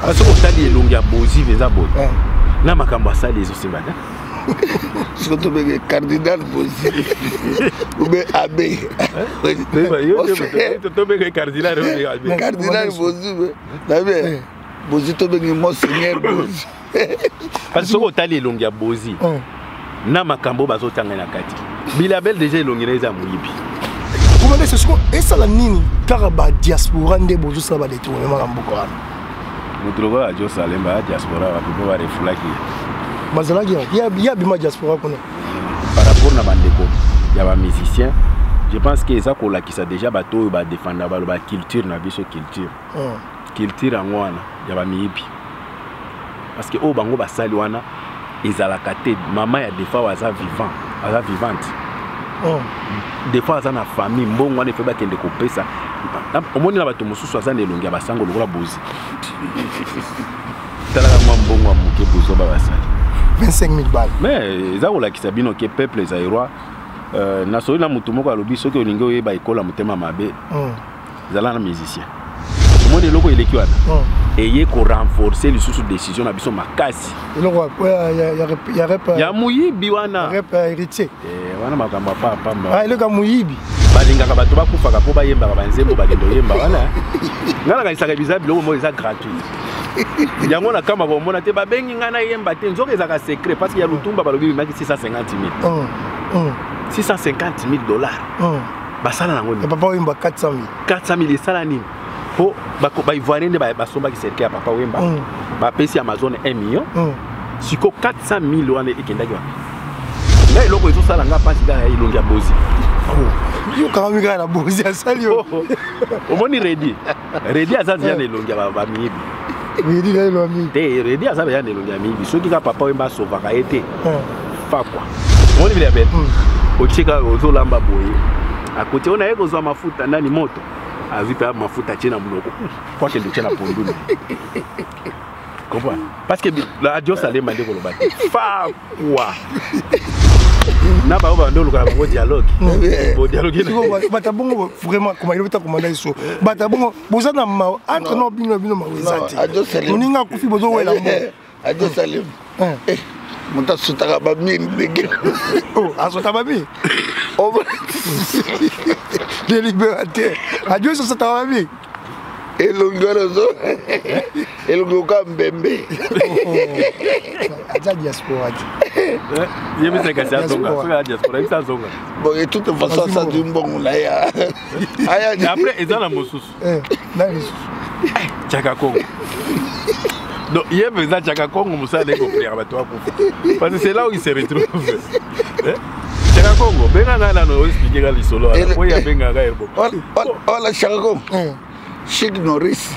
Parce que otali elongi ya bozi veza boy. Na makambo asali ezo sebana. Surtout le cardinal Bozi. Ou bien abbé. Cardinal Bozi. D'ailleurs, Bozi to bengi monseigneur Bozi. Parce que otali elongi ya bozi. Na makambo bazotanga na kati. Bilabel déjà elongi na eza muyibi. Comment est-ce que ça la nini karaba diaspora nde bozo ça ba détournement en Boko. Mutrogo a jo salemba diaspora va people va reflaki. Mazalaki il y a bima diaspora qu'on par rapport na bandeko ya ba musicien, je pense que ça ko lakisa déjà bato ba défendre ba culture na biso culture. Culture angwana ya ba miyibi. Parce que o bango ba sali wana ezalaka te maman ya des fois waza vivant, waza vivante. Des fois ça na famille mbongo wana feba kende ko pesa. Omoni na bato mususu azana elongi ya basango lokola bozi. Tala ka mbongo amuke bozo ba basali. 25 000 balles. Mais ça la kisabino ke peuple zairoi na soli na mutu moko alobi soki olingi oyeba ekola mutema mabe. Zala na musicien. Omoni loko eleki wana. Eye ko renforcer les sous décision na biso makasi. Eloko ya rep ya muyibi wana. Rep héritier. Wana makamba papa. Ah eloko muyibi. Balingaka bato bakufaka po bayemba banzembo bagendo yemba wana. Ngala kaisaka biza biloko mo eza gratuit. Yango na kama bomona te babengi ngana yemba te nzoka ezaka secret parce qu'il y a lutumba balobi maki 650 000. 650 000 $. Basala nango ni. Papa wemba 400 000. 400 000 esala nini? Po ba ivoirien de ba somba ki cercle papa wemba. Ba pesi Amazon 1 million. Siko 400 000 wana ekendaki wa. Na eloko ezo sala nga pasi da ya ilongi ya bozi. Yo kama mika na bozi asali yo. Omoni ready. Ready azazi ya elongi ya ba miyibi. Ready là le ami. Te ready azazi ya elongi ya miyibi. Soki ka papa wemba sovaka ete. Fa quoi. Omoni bila bête. Ocheka ozolamba boye. Akote ona yeko zo mafuta ndani moto. Avipa mafuta chena mnoko. Kwa kende chena ponduni. Comprends? Parce que la radio ça les mande ko loba. Fa quoi. Na ba ba ndolo kala bo dialogue. Bo dialogue. Batabongo vraiment comment il veut commander ça. Batabongo bozana ma entre no bino ma wezati. Moninga kufi bozo wela mo. Adio Salim. Monta sutaka ba mine dege. Oh, asota ba bi. Oh. Délibérateur. Adio sutaka ba bi. Elongorozo. Elongoka mbembe. Aja diaspora. Yemi se kasi azonga. Soka diaspora isa azonga. Bon et toute façon ça du bon là ya. Aya après ezala mosusu. Na mosusu. Chaka Congo. Donc hier faisant Chaka Congo Moussa n'est pas prêt à toi pour. Parce que c'est là où il se retrouve. Chaka Congo, benga ngana no expliquer ga lisolo. Oya benga ga erbo. Ola Chaka Congo. Chic Norris.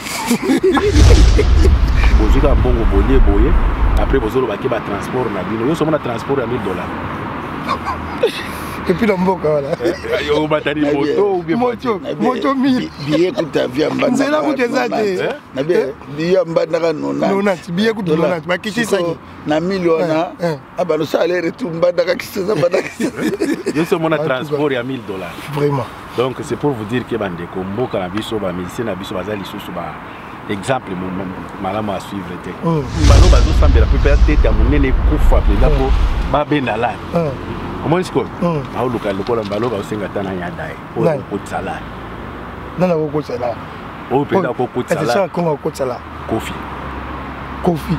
Bozika mbongo boye. Après bozolo baki ba transport na bino. Yo somo na transport ya $1000. Et puis l'amboka voilà. Yo batari moto ou bien moto 1000. Billet coûte avion mbanda. C'est là où tu es na billet mbanda ka 90. Billet coûte 90. Ba kiti ça. Na milliona. Aba no salaire retour mbanda ka kiseza mbanda. Yo somo na transport ya $1000. Vraiment. Donc c'est pour vous dire que bandeko mboka na biso ba musicien na biso bazali susu ba exemple malamu à suivre te. Bano bazo sambela peut-être tete ya monene kufa pela po ba benala. Comment est-ce que au local lokola mbalo ba osenga tana ya dai au tsala. Nana ko tsala. O pela ko tsala. C'est ça ko tsala. Kofi.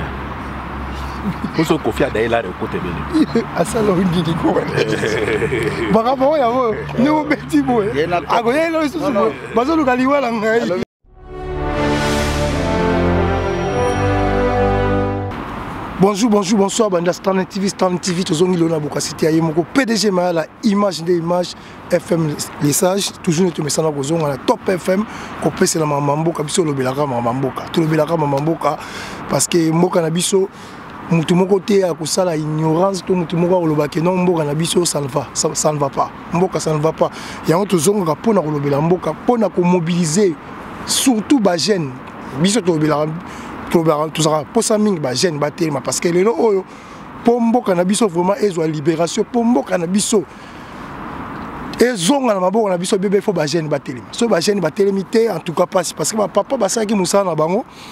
Koso kofi adai la ko tebele. Asala ngidi ko. Baka ba ya wo. Ni o beti bo. Ago yelo susu. Bazo local wala ngai. Bonjour, bonsoir, Banda Stan TV, Tozongi Lona Bokasiti Ayemoko, PDG Mala, image des images, FM les sages, toujours notre message à la Top FM, qu'on peut c'est la Mamboka, biso le Belaka Mamboka, tout le Belaka Mamboka, parce que Moka Nabiso, Moutumoko te à la ignorance, tout Moutumoko Olobake, non, Mboka Nabiso, ça ne va pas, Mboka ça ne va pas. Il y a un autre zone pour la Mboka, pour mobiliser, surtout Bajen, Biso Tobelaka. Tout ça pour ça ming ba jeune ba tellement parce que les oyo pombo cannabis vraiment ezo libération pombo cannabis ezonga na maboko na biso bébé faut ba jeune ba tellement so ba jeune ba télémité en tout cas parce que papa ba saki musana bango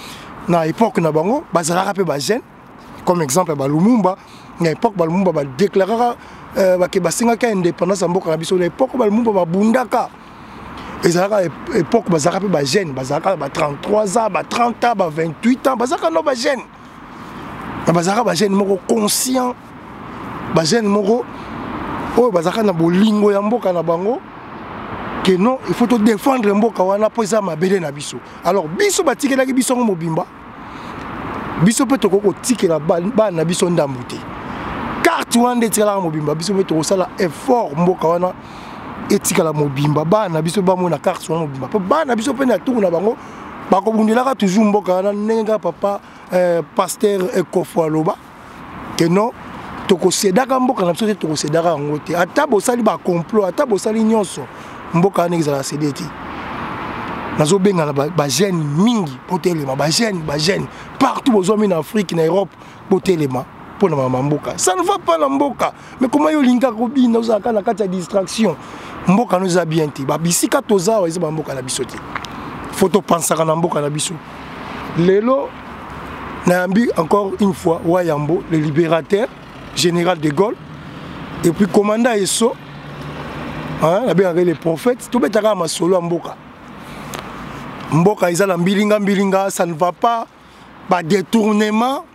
na époque na bango bazalaka pe ba jeune comme exemple ba Lumumba na époque ba Lumumba ba déclarera ke basingaka indépendance ya mboka na biso na époque ba Lumumba ba bundaka ezalaka époque bazalaka pe ba jeune bazalaka ba 33 ans ba 30 ans ba 28 ans bazalaka no ba jeune na bazalaka ba jeune moko conscient ba jeune moko oyo bazalaka na bolingo ya mboka na bango que non il faut défendre mboka wana po eza mabele na biso alors biso batikelaki biso ngo mobimba biso pe tokoko tikela ba na biso ndambu te carte wana etikala mobimba biso pe tokosala effort mboka wana etikala mobimba ba na biso ba mona carte wana mobimba po ba na biso pe na tour na bango bakobundelaka toujours mboka wana nenga papa pasteur Ekofo aloba que non tokosedaka mboka na biso te tokosedaka yango te ata bosali ba complot ata bosali nyonso mboka wana ezala cede te nazobenga na ba jeune mingi potelema ba jeune partout bozwami na Afrique na Europe potelema pona mama mboka ça ne va pas na mboka mais comment yo linga ko bina uzaka na kati ya distraction mboka no za bien te ba bisika toza wa ezaba mboka na biso te photo pensaka na mboka na biso lelo Nambi encore une fois Wayambo, le libérateur, général de Gaulle, et puis commandant Esso, hein, les prophètes, tout le monde a solo Mboka. Mboka, ils ont bilinga, ça ne va pas, pas détournement.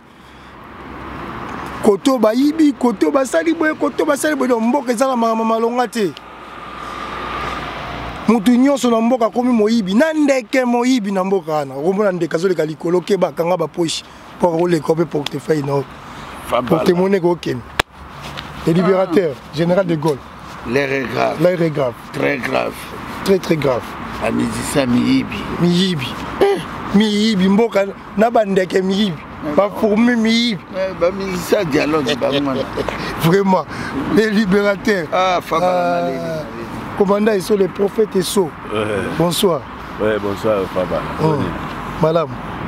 Koto ba ibi, koto ba saliboye, Mboka, ils ont malongate. Mutu nyonso na mboka komi moyibi nandeke moyibi na mboka ana romona ndeka zo le kalikolo ke ba kanga ba poche pour le cope portefeuille no porte-monnaie koken le libérateur général de Gaulle l'air est grave très grave très grave amizisa miyibi mboka na bandeke miyibi pas pour miyibi ba mizisa dialogue ba mwana vraiment le libérateur commandant Esso, les prophètes Esso. Bonsoir. Oui, bonsoir, Faba. Madame.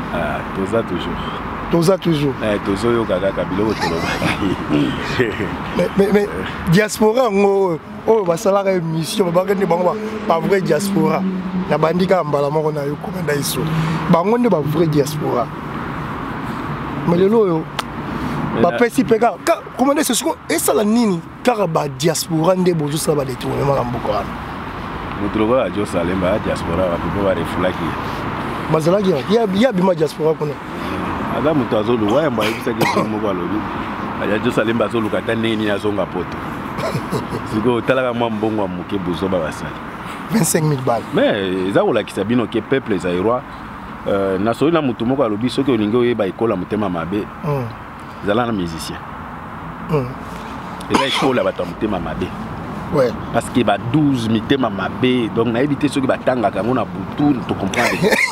Toza toujours. Mais diaspora, on salaire émission, pas vrai diaspora. La bandika mbala moko na yo commandant Esso. Bango ne pas vrai diaspora. Mais le loyo. Ba pesi peka commandant Esso et ça la nini car ba diaspora ndé bozo ça ba détournement en Boko Haram. Mutlogo a jo salemba diaspora ba ko ba reflaki. Mazalaki ya bima diaspora kono. Ada mutu azolu wa mba yebisa ke mo ba lobi. Aya jo salemba azolu kata nini azonga poto. Siko talaka mwa mbongo amuke bozo ba basali. 25 000 balles. Mais eza ola kisabino ke peuple zairoi na so na mutu moko alobi soki olingi oyeba ikola mutema mabe. Zala na musicien. Et là, il faut la battre mabe. Ouais. Parce qu'il y a 12 mitema mabe. Donc, on a évité ceux qui battent à Kamona Boutou, tu comprends.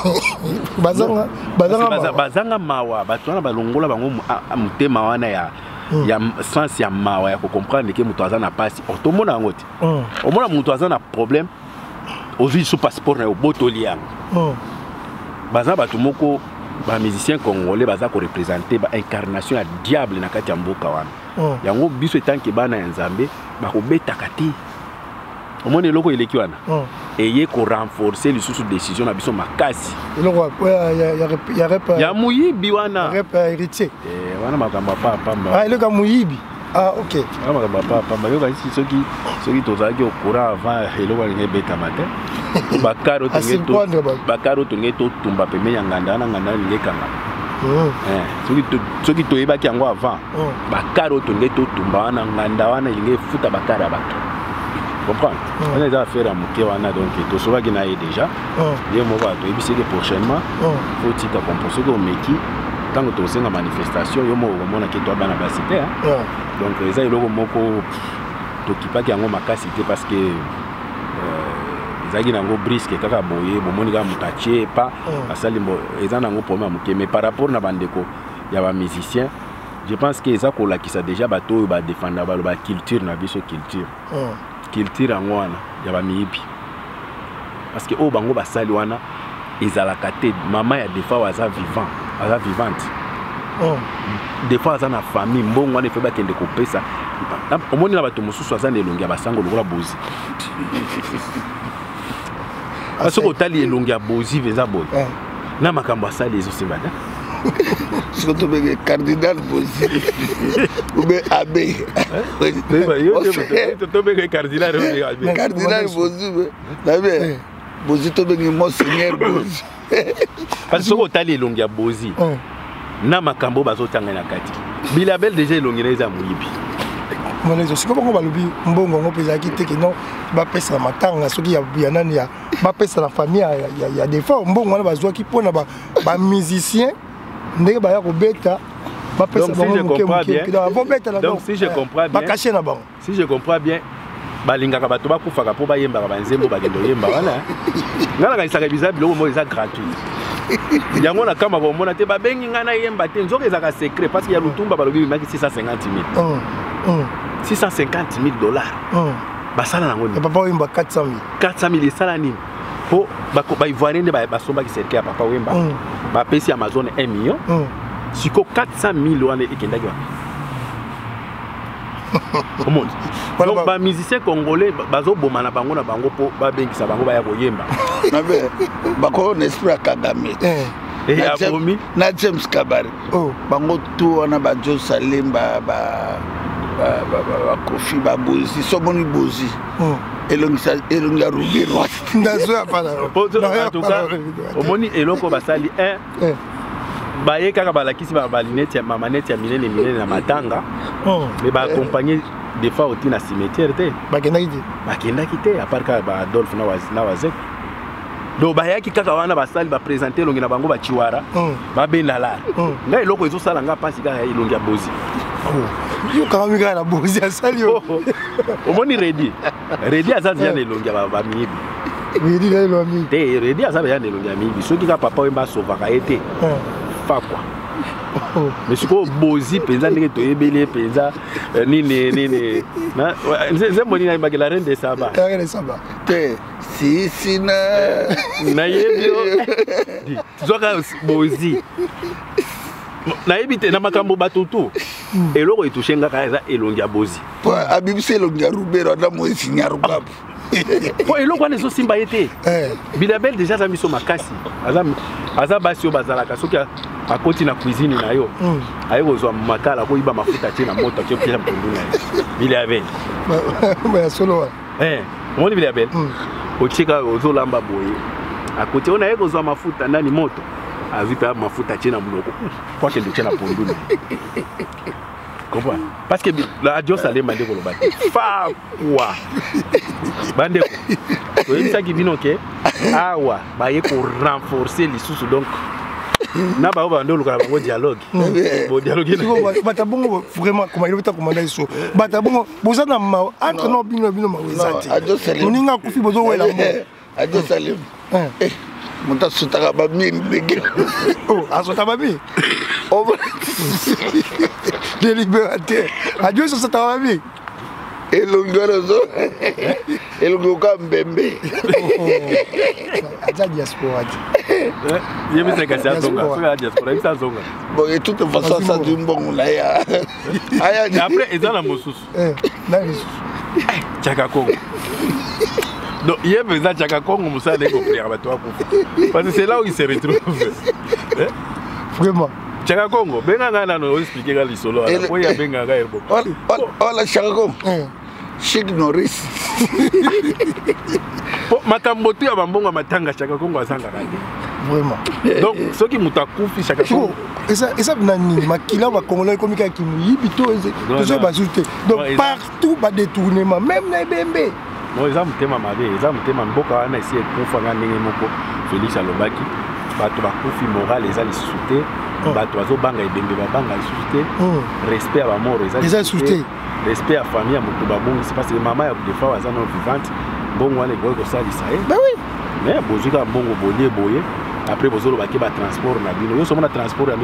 Bazanga mawa, batona balongola bango mutema wana ya sens ya mawa ya comprendre que mutoaza na passe. Tout le monde a un autre. Au moins, mutoaza na problème. Au vu sous passeport na botoliang. Bazanga batumoko. Les musiciens congolais baza ko représenter ba incarnation ya diable na kati ya mboka wana yango biso etanke bana ya nzambe ba ko betaka te omone loko eleki wana eye ko renforcer les sous décision na biso makasi eloko ya muyibi wana rep héritier wana makamba pamba eloko muyibi ok wana makamba pamba yo kasi soki tozalaki okura avant eloko linge beta matin bakaro tonge to tumba peme ya nganda na nganda linge kanga soki toyebaki yango avant bakaro tonge to tumba na nganda wana linge futa bakara bato comprendre on est à faire à moké wana donc to sobaki na ye déjà ye mo ba to ebisi que prochainement faut tika composer ko meki tango to senga manifestation yo mo mona ke to bana basité donc eza iloko moko to kipaki yango makasi te parce que zaki nango brisque kaka boye bomoni ka mutache pas asali mbo eza nango problème moké mais par rapport na bandeko ya ba musicien je pense que eza ko lakisa déjà bato ba défendre ba culture na biso culture angwana ya ba miyibi parce que o bango basali wana ezalaka te mama ya des fois aza vivante des fois aza na famille mbongo wana fe bakende kopesa omoni na bato mosusu aza na elongi ya basango lokola bozi parce que otali elongi ya bozi veza boy na makambo asali ezo sebada soki tobenge cardinal bozi oube abe tobenge cardinal bozi nabe bozi tobenge monseigneur bozi parce que soki otali elongi ya bozi na makambo bazotanga na kati bilabel déjà elongi na eza moyibi monezo siko bango balobi mbongo ngo peza ki teke non ba pesa matanga soki ya nani ya ba pesa la famille ya des fois mbongo wana bazwa ki pona ba musicien ndenge ba ya ko beta ba pesa bango muke donc beta la donc si je comprends bien ba cacher na bango si je comprends bien balingaka bato bakufaka po bayembaka banzembo bagendo yemba wana ngala kaisaka biza biloko mo eza gratuit yango na kama bomona te babengi ngana yemba te nzoka ezaka secret parce que ya lutumba balobi maki 650 000 $650 000 basala nango ni papa wemba 400 000 esala nini po ba ivoirien de ba somba ki cercle ya papa wemba ba pesi Amazon 1 million siko 400 000 wana ekendaki wapi omonde donc ba musicien congolais bazo boma na bango po ba bengisa bango ba ya koyemba nabe bako na esprit Kagame na James Kabari bango tu wana ba Josalem ba Kofi ba bozi somoni bozi elongi ya rubiro ndazo ya pala en tout cas omoni eloko basali baye kaka balakisi ba lunette ya mamanette ya minene na matanga mais ba accompagner des fois au na cimetière te bakendaki te à part ka ba Adolphe na wazek donc bayaki kaka wana basali ba présenter elongi na bango ba chiwara ba bendala ngai eloko ezo sala nga pasi kaka elongi ya bozi yo kama mika na bozi asali yo omoni redi azazi ya elongi ya ba mibi redi na elongi te redi azazi ya elongi ya mibi soki ka papa wemba sovaka ete fa quoi mais siko bozi penza ndenge toyebeli penza nini na nzembo nini ba la reine de Saba te si na yebio zoka bozi na ebite na makambo batutu eloko etushenga kaza elongi ya bozi po abibise elongi ya rubero na moisi nyarubabu po eloko wana ezo simba ete bilabel déjà za miso makasi aza basi yo bazalaka soki akoti na cuisine na yo aye kozwa makala ko iba mafuta tie na moto tie pesa mpundu na yo bilabel ba solo moni bilabel ochika ozolamba boye akoti ona ye kozwa mafuta ndani moto azipa mafuta tie na mnoko kwa kende tie na mpundu na comprends parce que la radio salé mande ko lobate fa wa bande ko yebisa ki bino ke awa ba ye ko renforcer lisusu donc na ba ba ndolo ka ba dialogue bo dialogue bata bongo vraiment comment il veut commander so bata bongo bozana ma entre no bino mawezati muninga kufi bozo wela mo ajo salim monta sutaka ba mine bege asota ba mi les libérateurs ajo sutaka ba mi elongorozo elongoka mbembe aza diaspora yebisa kasi azonga soka diaspora yebisa azonga bon et toute façon ça du bon là ya aya après ezala mosusu na lisusu Chaka Congo donc yebisa Chaka Congo musala eko prière bato akufa parce que c'est là où il se retrouve vraiment Chaka Congo benga ngana no expliquer ga lisolo ala ko ya benga ga erbo ola Chaka Congo Chic Norris makambo tu ya bambonga matanga Chaka Congo azanga kande vraiment donc ce qui mutakufi Chaka Congo ça nani makila ba congolais comme ka ki yibito toujours bazute donc partout ba détournement même na bembe non ils ont tema mabe ils ont tema mboka wana ici ekufa nga ndenge moko Félix alobaki bato bakufi moral les ali souté bato bazo banga ebembe babanga souté respect à ba mort les ali souté respect à famille à moto babongo c'est parce que maman ya des fois azana vivante bongo wana ego ko sali ça bah oui mais bozuka bongo boye après bozolo baki ba transport na bino yo somona transport ya $1000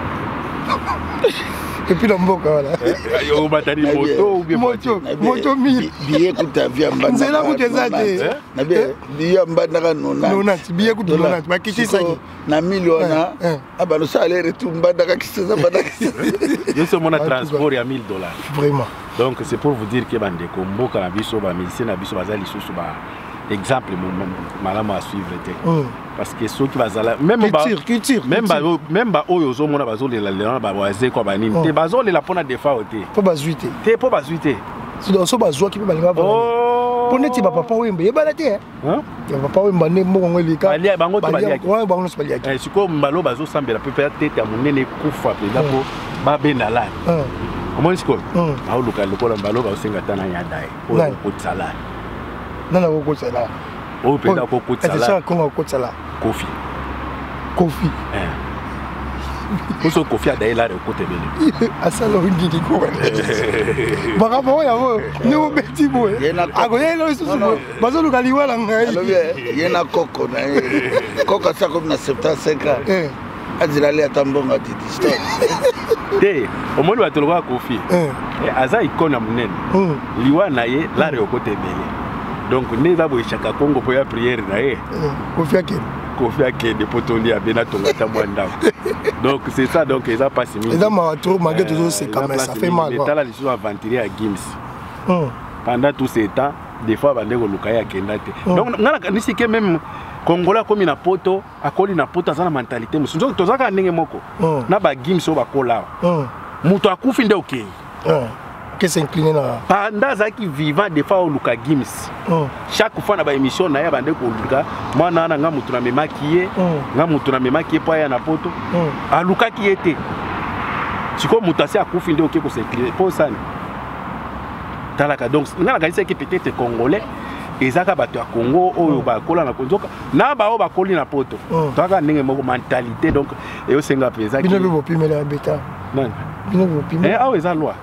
et puis l'amboka voilà yo batari moto ou bien moto 1000 billet kuta via mbanda nzela kutezate na be billet mbanda ka nona billet kuta nona bakiti saki na miliona abano salaire retour mbanda ka kiseza mbanda yo somona transport ya $1000 vraiment donc c'est pour vous dire que bande ko mboka na biso ba musicien na biso bazali susu ba exemple malamu à suivre te parce que ceux qui bazala même ba oyo zo mona bazo lela ba waze ko ba nini te bazo lela pona defa ote po bazuite te po bazuite so bazwa ki pe balinga ba pone ti ba papa wembe yebala te hein papa wemba ne mo ngolika balia bango to balia wa bango so balia siko mbalo bazo sambela pe tete ya monene kufa pe dapo ba bendala comment siko a oluka lokola mbalo ba senga tana ya dai ko tsala nana ko tsala o pe da ko tsala c'est ça ko tsala Kofi Koso Kofi a d'ailleurs là de côté belle. Asala wingi di ko. Baka ba ya wo ni wo beti bo. Agoye lo susu bo. Bazo lukali wala ngai. Yena koko na koko sa comme na 75 ans. Azila le atambonga di histoire. Te, au moins ba tolwa Kofi. Aza ikona munene. Liwa na ye là de côté belle. Donc neza bo chaka Congo pour ya prière na ye. Kofi akene. Kofi akene potoli abena tongata mwanda. Donc c'est ça, donc ils ont pas si mis. Ils ont trop malgré tout ça, c'est quand même ça fait mal. L'état là, ils sont aventurés à Gims. Pendant tout ce temps, des fois, ils ont été à Kendate. Donc, on a que même Congolais comme na poto, à coli na poto, ça la mentalité. Mais donc, tout ça quand on est moko, na ba Gims au bakola. Muto akufi nde ok. Qu'est-ce incliné là? Pendant ça qui vivant des fois au Luka Gims. Chaque fois na ba émission na ya bande ko Luka, moi na nga mutu na me maquiller, nga mutu na me maquiller pa ya na poto. A Luka qui était. Siko mutu asi akufi nde ok ko s'incliner. Pour ça. Talaka donc na la c'est que peut-être congolais ezaka bato ya Congo oyo ba kola na konzoka na ba o ba koli na poto. Toka ndenge moko mentalité donc et o senga peza ki. Bino bo pimela beta. Non. Bino bo pimela. Ah eza loi.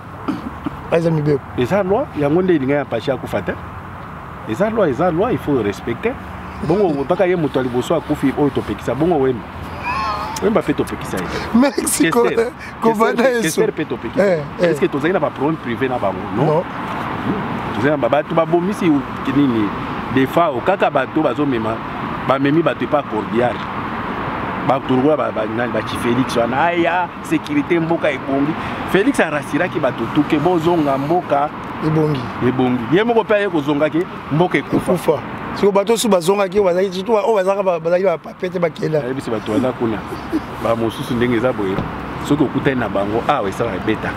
Eza loi, il y a un monde qui a pas kufata. Eza loi, il faut respecter. Bon, pas qu'il y ait mutual bosso à kufi au topekisa. Bon, ouais. Même pas fait topekisa. Mexico, comment est-ce que topekisa? Est-ce que tu as pas problème privé na ba non? Tu sais ba tu ba bomi si nini des fois au kaka bato bazo mema ba memi bato pas cordial. Ba turwa ba Félix wana aya sécurité mboka ebongi. Félix arasira ki bato tuke bozonga mboka ebongi. Ye moko pe ye kozonga ki mboka ekufa. Siko bato su bazonga ki bazaki surtout o bazaka bazaki ba papete bakela. Ebi se bato wana kuna. Ba mosusu ndenge eza boye. Soko kuta na bango we sala beta.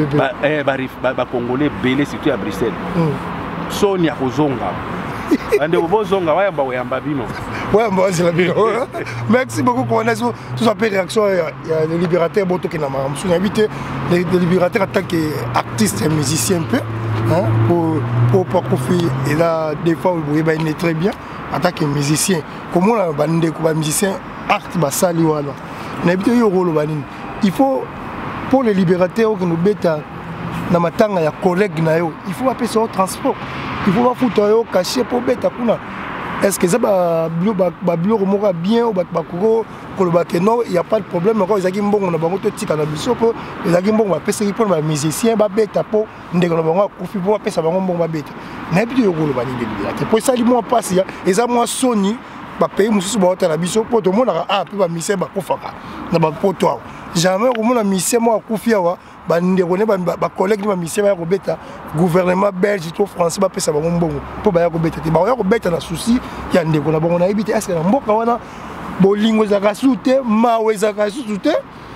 Ba congolais belé surtout à Bruxelles. Sonia kozonga. Ande bozonga wayamba wayamba bino. Ouais, moi c'est la bio. Merci beaucoup pour tout ça fait réaction. Il y a les libérateurs bon qui n'a pas habité les libérateurs en tant qu'artistes et musiciens un peu hein pour Kofi et là des fois vous voyez très bien en tant que musicien comment on a bandé comme musicien art basali wala na habité yo rôle banini il faut pour les libérateurs qui nous bêta na matanga ya collègue na yo il faut appeler ça au transport il faut pas foutre yo cacher pour bêta kuna. Est-ce que ça va bien ou non, il n'y a pas de problème. Quand ils ont dit bon, on a beaucoup de titres dans le biseau, ils ont dit bon, on va passer pour les musiciens, on va bêta pour on va confier pour passer avant bon, on va bêta. Mais puis il y a des pour ça, ils m'ont passé. Ils ont moi Sony, bah payer mon souci pour la biseau pour tout le monde a puis bah musicien bah kofaka. Na bah pour toi. Jamais au monde a musicien moi confier wa. Ba collègue de mission ba robeta gouvernement belge to français ba pesa bango mbongo po ba ya robeta te ba ya robeta na souci ya ndeko na bango na ebite est-ce que na mboka wana bolingo za kasute mawe za kasute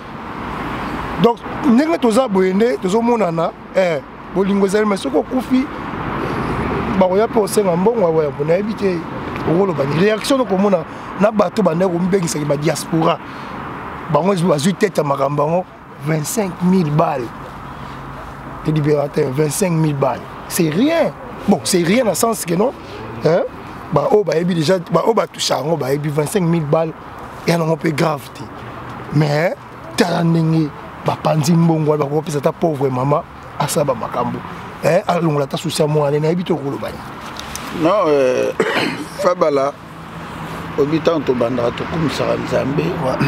donc ndenge toza boyende tozo monana bolingo za mais soko kufi ba ya pe osenga mbongo wa na ebite okolo ba réaction ko mona na bato ba ndeko mbengisa ba diaspora bango bazui tête ya makambango 25 000 balles. Les libérateurs, 25 000 balles. C'est rien. Bon, c'est rien dans le sens que non. Hein? Bah, oh, bah, déjà, bah, oh, bah, tout ça, bah, 25 000 balles. Et on peut grave. Mais, t'as un bah, panzimbongo, bah, on peut ta pauvre maman, à ça, bah, makambo. Hein? Alors, on l'a sous ça, moi, on a habité au Roulobagne. Non, Fabala, au habitant au Bandra, tout comme ça, Nzambé.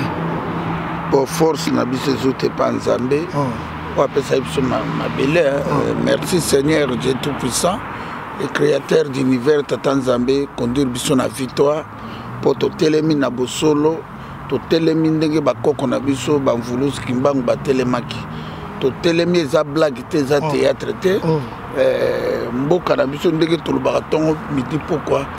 Pour force na biso zote pa nzambe on appelle ça ma belle merci Seigneur Dieu tout puissant le créateur d'univers tata nzambe conduire biso na victoire pour to telemi na bosolo to telemi ndenge bakoko na biso bamvulusi kimbangu batelemaki to telemi eza blague te eza théâtre te mboka na biso ndenge tolobaka ntongo midi pourquoi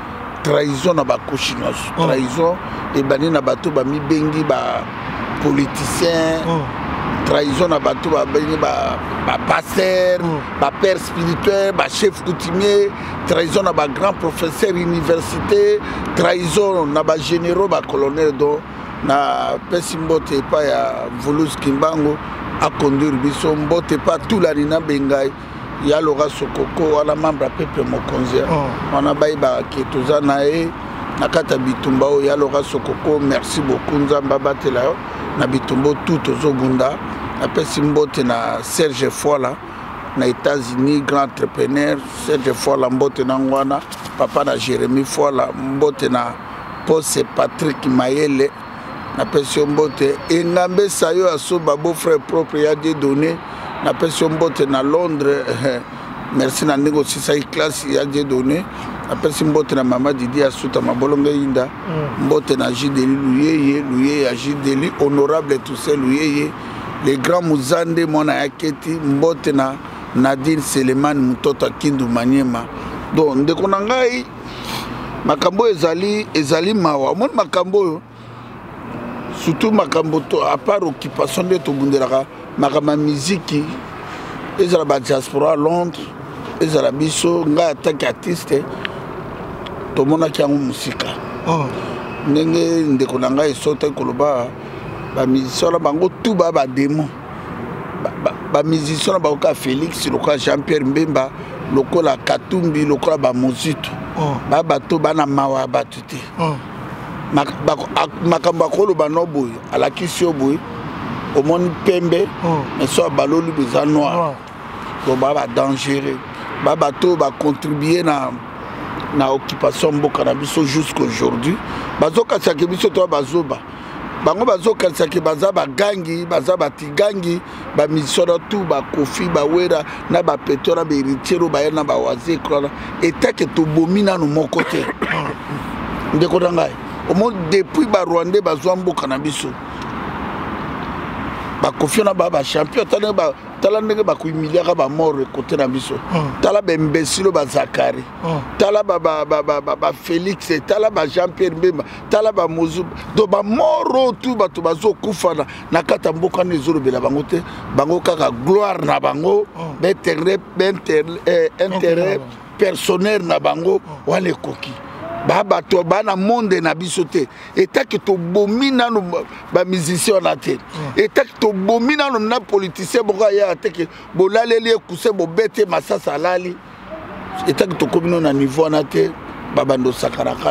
trahison na bakoshi nyonso trahison ebandi na bato bamibengi bapoliticien trahison na bato babengi bapasteur bapère spirituel bachef coutumier trahison na bagrand professeur université trahison na bagénéraux bacolonel donc na pesi mbote epai ya Volus Kimbangu aconduire biso mbote epai tulani na bengai ya Laura Sokoko wana membre ya peuple mokonzi wana bayebaki toza na ye na kata bitumba oyo ya Laura Sokoko merci beaucoup nzambe abatela yo na bitumba tout tozobunda apesi mbote na Serge Fola na États-Unis grand entrepreneur Serge Fola mbote na ngwana papa na Jérémy Fola mbote na Pose Patrick Mayele na pesi mbote engambe sayo aso babo frère propre ya Dieu donné na pesi mbote na Londres merci na ndingo sisa classe ya Dieu donné na pesi mbote na mama Didi asuta mabolonga inda mbote na Jideli Luyeye ya Jideli honorable Toussaint Luyeye les grands Muzande mona yaketi mbote na Nadine Seleman mutota Kindu Manyema donc ndeko na ngai makambo ezali mawa mon makambo surtout makambo to à part occupation de to bundelaka makama musique ezala ba diaspora à Londres ezala biso nga attaque artiste to mona kyangu musika ndenge ndeko na ngai sota koloba ba musicien bango tout ba démon ba musicien ba ka Félix lokola Jean-Pierre Mbemba lokola Katumbi lokola ba Mozito ba bato bana mawa batute makambo akoloba no boy alakisi boy omoni pembe mais so baloli beza noir to ba dangereux ba bato ba contribuer na occupation mboka na biso jusqu'aujourd'hui bazoka tsaki biso to bazoba bango bazoka tsaki baza bagangi baza batigangi ba misoro tout ba kofi ba wera na ba petora ba héritiero ba na ba waze krola etake to bomina no mokote ndeko ngai omo depuis ba Rwandais bazwa mboka na biso ba kofiona ba champion tala ndenge ba ko humiliaka ba mort côté na biso tala ba imbécile ba Zakari tala ba Félix tala ba Jean-Pierre Mbemba tala ba Mozu do ba mort tout ba to bazo kufana na kata mboka ne zoro bela bango te bango kaka gloire na bango intérêt personnel na bango wale koki baba to bana monde na bisote etaki to bomina no ba musicien na te etaki to bomina no na politicien boka ya teke bolaleli ekuse bobete masasa lali etaki to komino na niveau na te babando sakaraka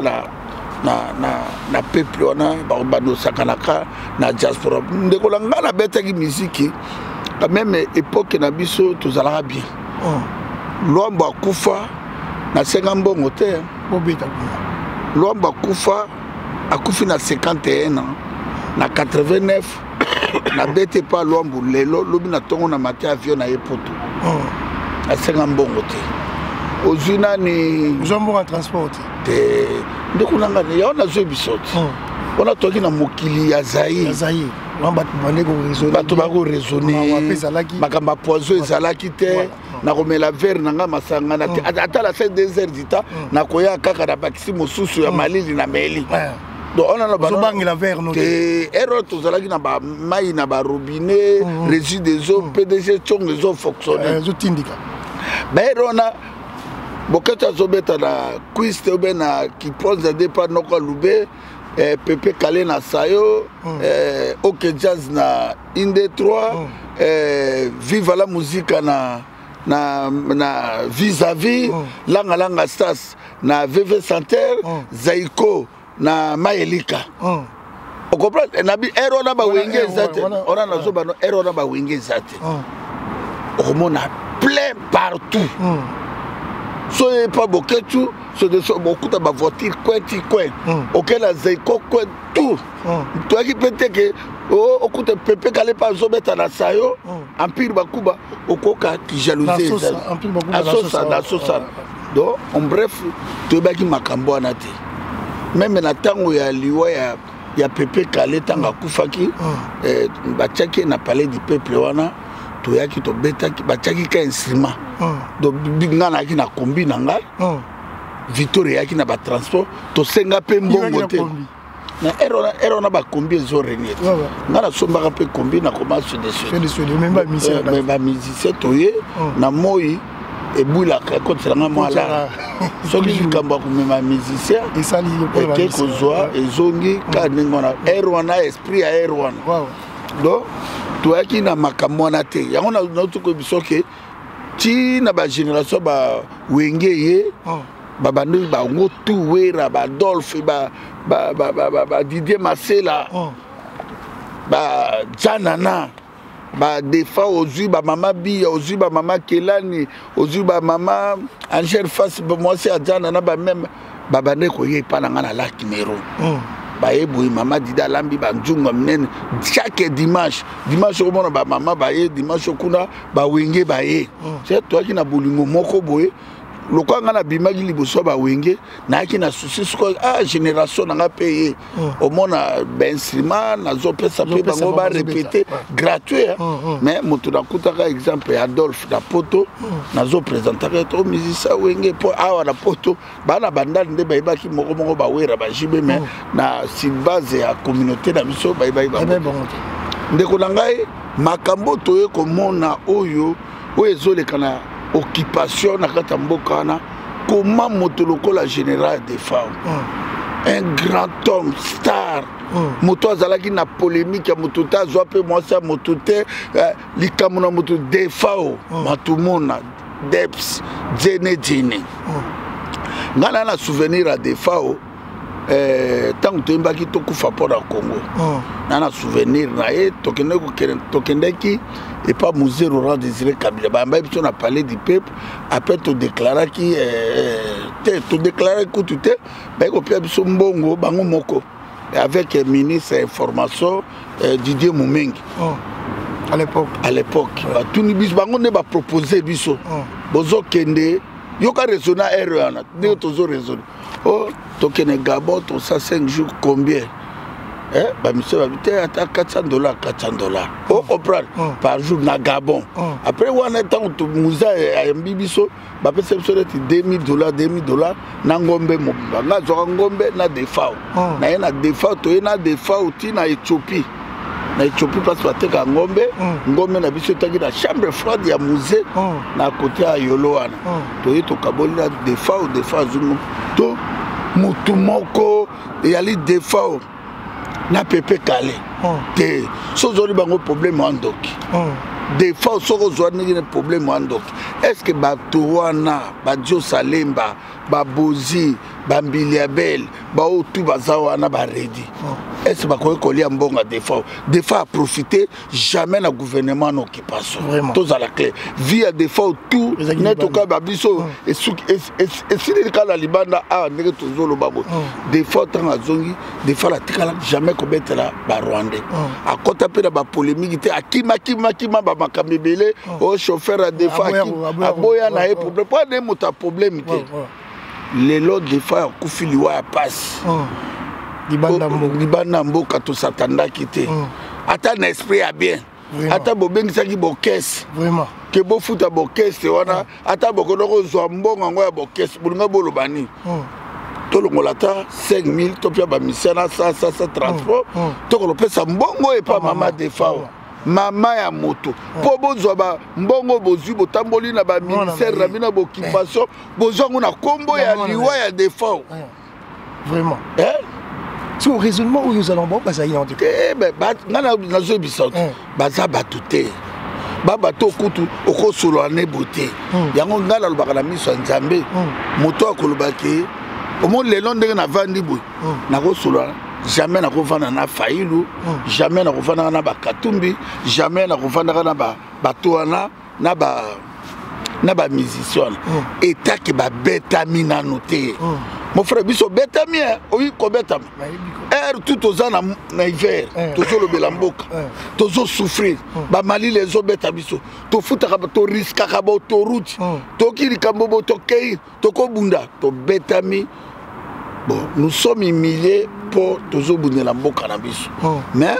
na peuple wana babando sakaraka na diaspora ndeko langa na betaki musique même époque na biso tozalaka bien Lwambo akufa na senga mbongo te bobita Lwambo akufi na 51 ans na 89 na bete pa Lwambo lelo lobi na tongo na mate avion na epoto na senga mbongo te ozina ni Lwambo en transport te ndeko nanga ne yona zo bisoti ona toki na mokili ya Zaïre bato bako raisonner makamba poison ezalaki te na komela verre nanga masanga na te ata la fin des heures du temps na koya kaka na bakisi mosusu ya malili na meli donc on a na bangela verre no te erreur tozalaki na ba mai na ba robinet régie des eaux PDG chong les eaux fonctionner zo tindika ba erona boketa zobeta na quiste obena qui pose de départ noko lube Pepe Kale na Sayo, OK Jazz na Inde 3, Viva la musique na vis-à-vis, Langa Stars na VV Santer, Zaiko na Maelika. On comprend? Nabi ero na ba wenge zate. On a nazo ba no ero na ba wenge zate. On a plein partout. So pas boketu so de so beaucoup de voiture coin auquel la Zaiko coin tout toi qui peut-être que au coup de Pepe Kale pas zo beta na Sayo empire bakuba okoka ki jalousie la sosa donc en bref to baki makambo anate même na tango ya liwa ya Pepe Kale tanga kufaki bachaki na palais du peuple wana to yaki to beta ki bachaki ka instrument donc bingana ki na kombi na ngai Victoria qui n'a pas transport to senga pe mbongo te na ero na ba kombi zo renier na la somba pe kombi na commence dessus même ba musicien toye na moi et boula quand c'est la moi là soki kamba ko même musicien et ça li ke ko zoa et zongi ka ngona ero na esprit à ero donc toi qui na makamona te yango na tuko bisoke ti na ba génération ba wenge ye babandi ba ngotu wera ba Dolphe ba Didier Marcela ba Janana ba Defa ozu ba mama Bia ozu ba mama Kelani ozu ba mama Angel Face ba moi c'est Janana ba même babandi ko ye pa na ngana la Kinero ba eboyi mama Dida Lambi ba njunga mnene chaque dimanche au mona ba mama ba ye dimanche kuna ba wenge ba ye c'est toi qui na bolingo moko boye loko nga na bimaki liboso ba wenge na ki na souci ko génération nga payer au mona ben instrument na zo pesa pe bango ba répéter gratuit mais moto na kutaka exemple Adolphe da poto na zo présenter to musicien wenge po awa na poto bana bandali nde ba ibaki moko ba wera ba jibe mais na si base ya communauté na biso ba ndeko na ngai makambo toye ko mona oyo ezolekana occupation na kata mbokana comment motoloko la général des femmes un grand homme star moto azalaki na polémique ya moto ta zo pe moi ça moto te likamuna moto defao matumona deps djene ngana na souvenir à defao tant que mbaki to kufa pora Congo na souvenir na e tokendeki et pas musée Laurent Désiré Kabila ba mba biso na parler du peuple après te déclarer qui te déclarer que tu te ba ko pia biso mbongo bango moko avec ministre information Didier Moumengi à l'époque tout ni biso bango ne ba proposer biso bozo kende yoka raisonner erreur de tozo raisonner oh tokene Gabon to ça 5 jours combien bah monsieur va à $400 oh comprendre par jour na Gabon après on a temps to muza a mbibiso ba pesa biso $2000 na ngombe mobimba nga zo ngombe na defao na defao to na defao ti na Éthiopie parce que teka ngombe na biso tangi na chambre froide ya musée na côté ya Yolo wana to kaboli na defao zungu to mutu moko yali defao na pepe kale te sozoli bango problème andoki des fois soko zone ni problème andoki est-ce que ba towana ba Dio Salemba ba Bozi ba Mbiliabel ba otu bazawana ba ready est-ce ba ko kolia mbonga des fois profiter jamais na gouvernement en occupation tous à la clé via des fois tout net au cas ba biso et si le cas la libanda a ndeke tozolo babo des fois tant azongi des fois la tikala jamais ko betela ba Rwandais à côté pe ba polémique te akima ba makamebele au chauffeur à des fois aboya na e problème pas de mota problème te les lots des fois kufiliwa passe libanda mboka to satanda kité ata na esprit a bien ata bobengisa ki bokese vraiment ke bo futa bokese wana ata bokonoko zo mbongo ngo ya bokese bulinga bolobani to longola ta 5000 to pia ba misana ça transport to ko pesa mbongo e pa mama defao mama ya moto po bozwa ba mbongo bozwi botamboli na ba ministère ramina bokipation bozongo na kombo ya liwa ya defao vraiment si au raisonnement où nous allons bon baza ina ndike ngana nazo bisauti baza batute baba to kutu okosolo ane bote yango ngala lobaka na miso nzambe moto akolobaki omo lelo ndenge na vandi boy na kosolo jamais na kovanda na Failu jamais na kovanda na Bakatumbi jamais na kovanda na batoana na ba musicien état que ba betami na noté mon frère biso betami oui ko betami tout aux ans na hiver toujours le belamboka toujours souffrir ba mali les autres betabiso to futaka to risque ka ba to route to kili kambobo to kei to ko bunda to betami. Bon, nous sommes humiliés pour toujours bonner la mboka na biso. Mais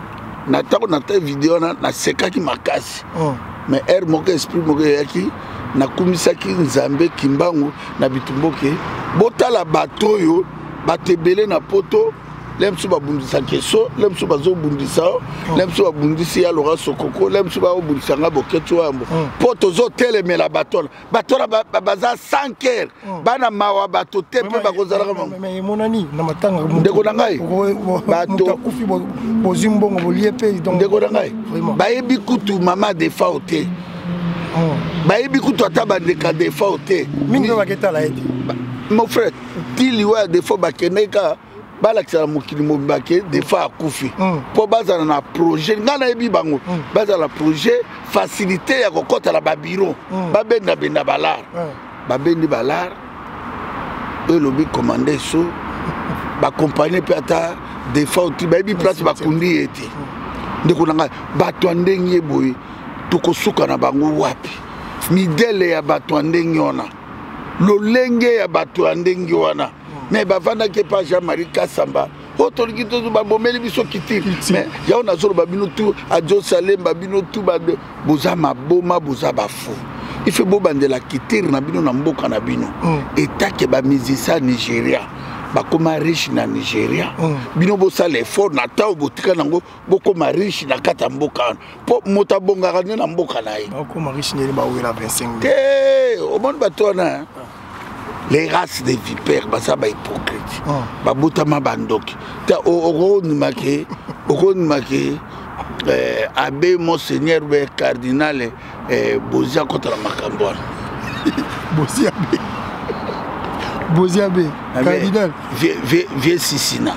na ta vidéo na seka ki makasi. Mais er moko esprit moko yaki nakumisaki nzambe kimbangu na bitumboke botala bato yo batebele na poto lemsu babundisa keso lemsu bazobundisa lemsu babundisi ya Laurent Sokoko lemsu babundisa nga boketu ambo poto zo telemela bato baza 5 heures bana mawa bato te pe bakozala kama mais monani na matanga ndeko na ngai bato kufi bozimbongo bolie pe donc ndeko na ngai bayebi kutu mama de faute bayebi kutu ata bandeka de faute mingi baketala ete mon frère tili wa de fois bakeneka balakisa mokili mobake des fois akufi po bazala na projet ngana yebi bango bazala projet facilité ya kokota la babiro babenda benda balar babendi balar eux lobi commander so ba compagnie pe ata des fois uti bayebi place bakundi ete ndeko nanga bato ndenge boye tukosuka na bango wapi midele ya bato ndenge ona lolenge ya bato ndenge wana mais bavanda ke pa Jean-Marie Kassamba otolingi to babomeli biso kitiri mais ya on azolo babino tout a Josalem babino tout bade boza maboma boza bafu il fait bobandela kitiri na bino na mboka na bino etake ba musicien Nigeria bakoma riche na Nigeria bino bosala effort na tao botika nango bokoma riche na kata mboka po mota bongaka na mboka na ye bakoma riche ne ba wela 25 te au monde batona les races de vipères basa ba hypocrite babutama bandoki ta oronimake abbé monseigneur be cardinal Bozia contre la Macamboine Boziabe cardinal vieux Sissina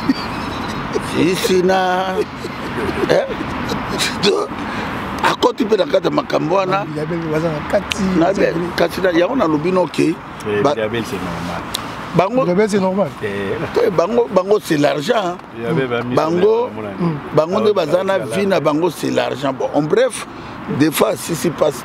Sissina akoti pe na kata Macamboine na be katina ya on a lobino ke Diabète c'est normal. C'est normal. Bango c'est l'argent. Bango de bazana vina bango c'est l'argent. Bon, en bref, des fois si c'est passe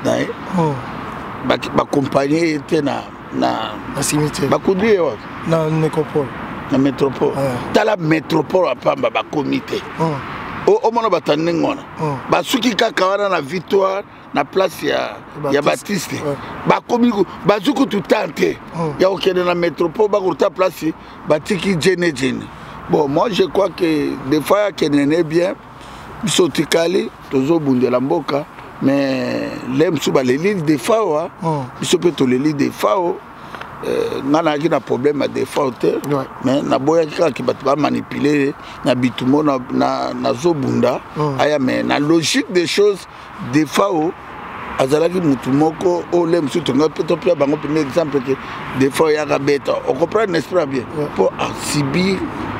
na ba compagnie était na cimetière. Ba kudie wa na nécropole. Na métropole. Ta la métropole a pas ba comité. O mona batane ngona. Ba suki kaka wana na victoire na place ya Baptiste bakomiku bazuku tutante ya okende na métropole bakuta place batiki jene. Bon, moi je crois que des fois kenene bien bisotikali tozo bundela mboka mais lemsu ba leli des fois biso pe to leli des fois ngana ki na problème des fois mais na boya ki bato ba manipuler na bitumo na zobunda aya mais na logique des choses des fois azalaki mutu moko ole musu tonga peto pia bango premier exemple que des fois ya kabeta on comprend n'est-ce pas bien pour subir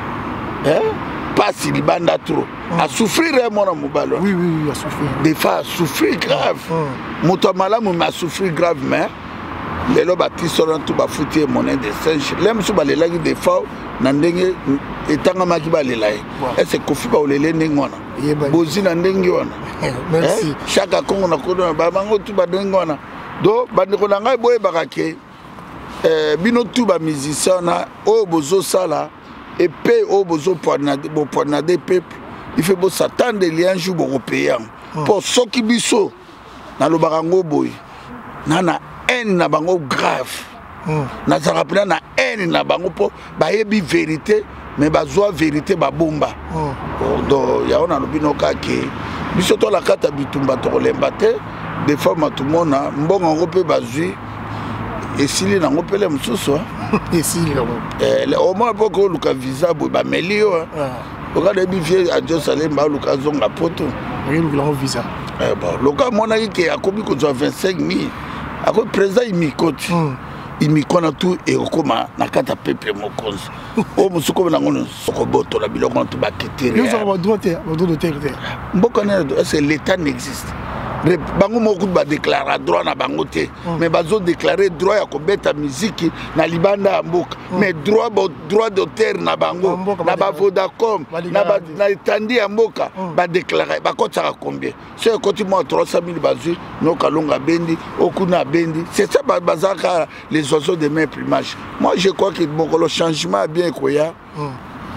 pas si libanda trop à souffrir mon mobalo oui à souffrir des fois souffrir grave mutu malamu mais souffrir grave mais les lois bâtissent sur tout bas foutir monnaie de singe l'aime sous balelagi des fois nandenge etanga maki balelai et c'est kofi ba olele ndengona bozi na ndenge wana merci chaque kongo na kodo ba bango tout ba ndenge wana do bandeko na ngai boye bakake bino tout ba musicien na o bozo sala et pe o bozo poignarder peuple il fait beau s'attendre les un jour européen pour soki biso na lo barango boye nana haine na bango grave na zarapela na haine na bango po bayebi vérité mais bazwa vérité babomba donc ya ona lobino kake biso to la kata bitumba to lemba te des fois matumona mbongo ngo pe bazwi esili na ngo pele mususu esili na au moins pour que luka visa bo ba melio okade bi vie a Josalem ba luka zonga poto luka visa bon luka mona ki akobi ko 25,000 ako président imikoti imikona tout et okoma na kata peuple mokonzi o musuko na ngono sokoboto la biloko to bakitiri nous avons droit de terre mboka na c'est l'état n'existe bango moko ba déclarer droit na bango te mais bazo déclarer droit ya kobeta musique na libanda ya mboka mais droit d'auteur na bango na ba Vodacom na etandi ya mboka ba déclarer ba kotaka combien c'est côté moi 300,000 bazu no kalonga bendi okuna bendi c'est ça bazaka les oiseaux de même plumage moi je crois que le changement a bien koya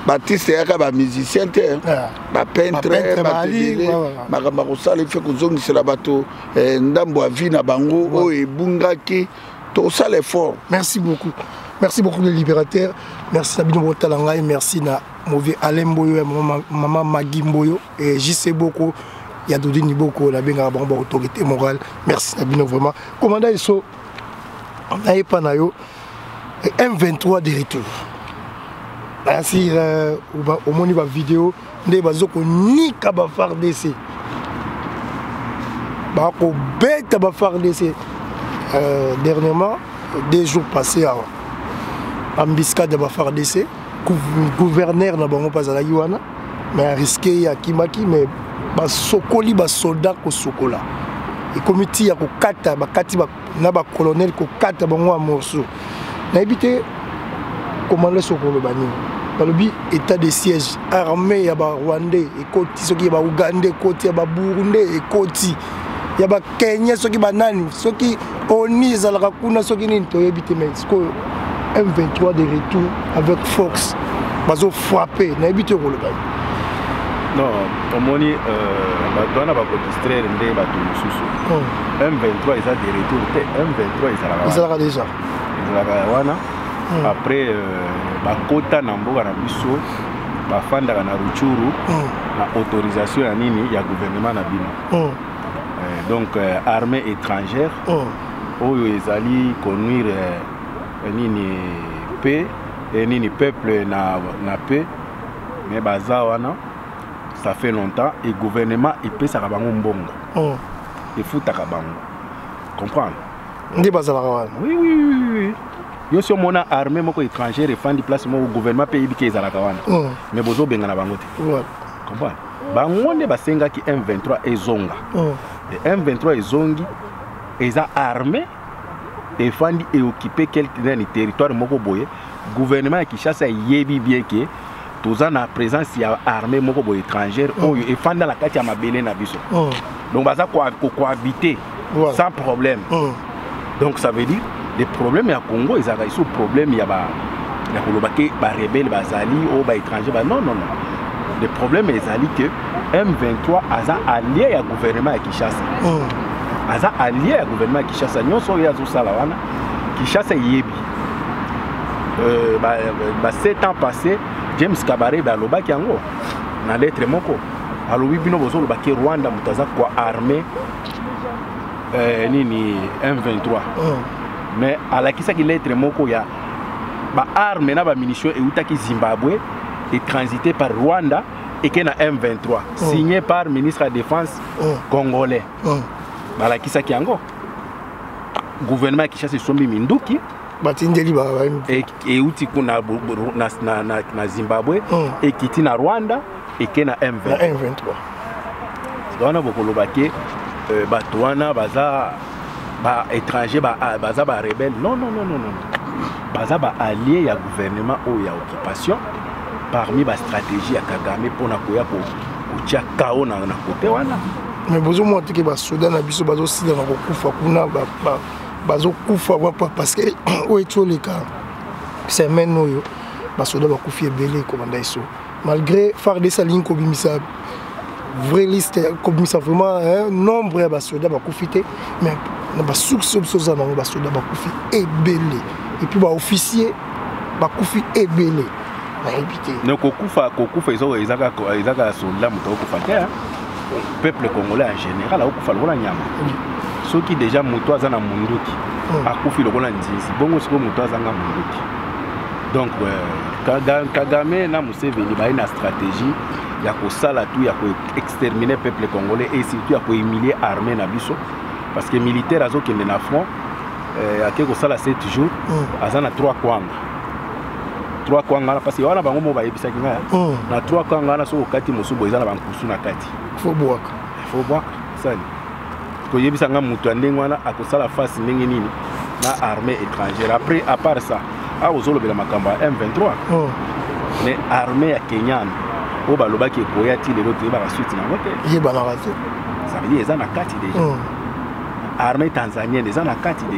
Baptiste yaka ba musicien te ba peintre ba télé makamba ko sala fait ko zongisela bato ndambo a vie na bango o ebungaki to sala effort. Merci beaucoup. Merci beaucoup le libérateur. Merci Sabino Botalangai, merci na mauvais Alain Boyo, maman Magui Boyo et JC Boko, Yadoudi Niboko, la benga bomba autorité morale. Merci Sabino vraiment. Commandant Isso, on a épanayo M23 de retour. Merci au moins la vidéo des bazoko ni kaba FARDC. Ba ko bête ba FARDC dernièrement 2 jours passés à embuscade de FARDC, gouverneur na bango pas à la Yuana, mais risqué ya Kimaki, mais ba sokoli ba soldat ko sokola. Et comité ya ko kata ba kati ba na ba colonel ko kata bango a morceau. Na évité commander sokolo bani. Balobi état de siège armé ya ba Rwandais et koti soki ba Ougandais koti ya ba Burundais et koti ya ba Kenya soki ba nani soki oni zalaka kuna soki ni to évité mais M23 de retour avec force. Bazo frappé, n'a évité le bail. Non, comme on dit, on a pas distraire les bateaux. M23 ils ont des retours. M23 ils ont déjà. Après, bakota namboga na biso, bafanda na Ruchuru, la autorisation ya nini ya gouvernement na bino. Donc armée étrangère, oyo ezali conduire nini paix et nini peuple na paix mais baza wana ça fait longtemps et gouvernement il peut ça bango mbongo il faut ta bango comprendre ndi bazala wana oui yo si on a armée moko étranger et fandi place mo gouvernement pays bi kezala wana mais bozo benga na bango te comprendre bango ne basenga ki M23 ezonga et M23 ezongi eza armée et fandi et occupé quelques territoires moko boye gouvernement qui chasse yebi bien que tous en a présence ya armée moko boye étrangère oyo et fandi la kati ya mabele na biso donc baza cohabiter sans problème donc ça veut dire les problèmes ya Congo ils ont problème ya ba ya kolobake ba rebelle bazali ou ba étranger ba non le problème ezali que M23 aza allié ya gouvernement ya Kinshasa aza allié à gouvernement Kinshasa nyonso ya zo sala wana Kinshasa yebi 7 ans passés James Kabarebe alobaki yango na lettre moko alobi bino bozo lobaki Rwanda mutaza kwa armée nini M23 mais alakisa ki lettre moko ya ba arme na ba munitions et utaki Zimbabwe et transité par Rwanda et que na M23 signé par ministre de la défense congolais balakisa kiango gouvernement qui chasse sombi minduki batindeli ba et uti kuna na Zimbabwe et kiti na Rwanda et que na M23 donc bokolobake batwana baza ba étranger baza ba rebelle non baza ba allié ya gouvernement ou ya occupation parmi ba stratégie ya Kagame pour na koya ko tia kao na côté wana. Mais besoin moi que ba Soudan na biso bazo sida na kokufa kuna bazo kufa parce que o eto le cas c'est maintenant yo ba Soudan ba kufi ebele commandant Isso malgré FARDC ligne ko bimisa vraie liste ko bimisa vraiment nombre ya ba Soudan ba kufite mais na ba soupçon na ba Soudan ba kufi ebele et puis ba officier ba kufi ebele ba éviter ne kokufa izaka soldat muto kokufa peuple congolais en général a okufa lokola nyama soki déjà moto aza na munduki akufi lokola nzinzi bongo siko moto aza na munduki donc Kagame na Museveni ba une stratégie ya kosala tout ya ko exterminer peuple congolais et surtout ya ko humilier armée na biso parce que militaire azokende na front ake kosala 7 jours aza na 3 kwanga parce que wana bango mo ba yebisa kinga na 3 kwanga na so kati mosubo ezala bankusu na kati faut boire ça ko yebisa nga mutu ndenge wana akosala face ndenge nini na armée étrangère après à part ça a ozolobela makamba M23 mais armée ya Kenya o balobaki koyati lelo te ba suite na ngote yeba na raté ça veut dire ezana kati déjà armée tanzanienne ezana kati déjà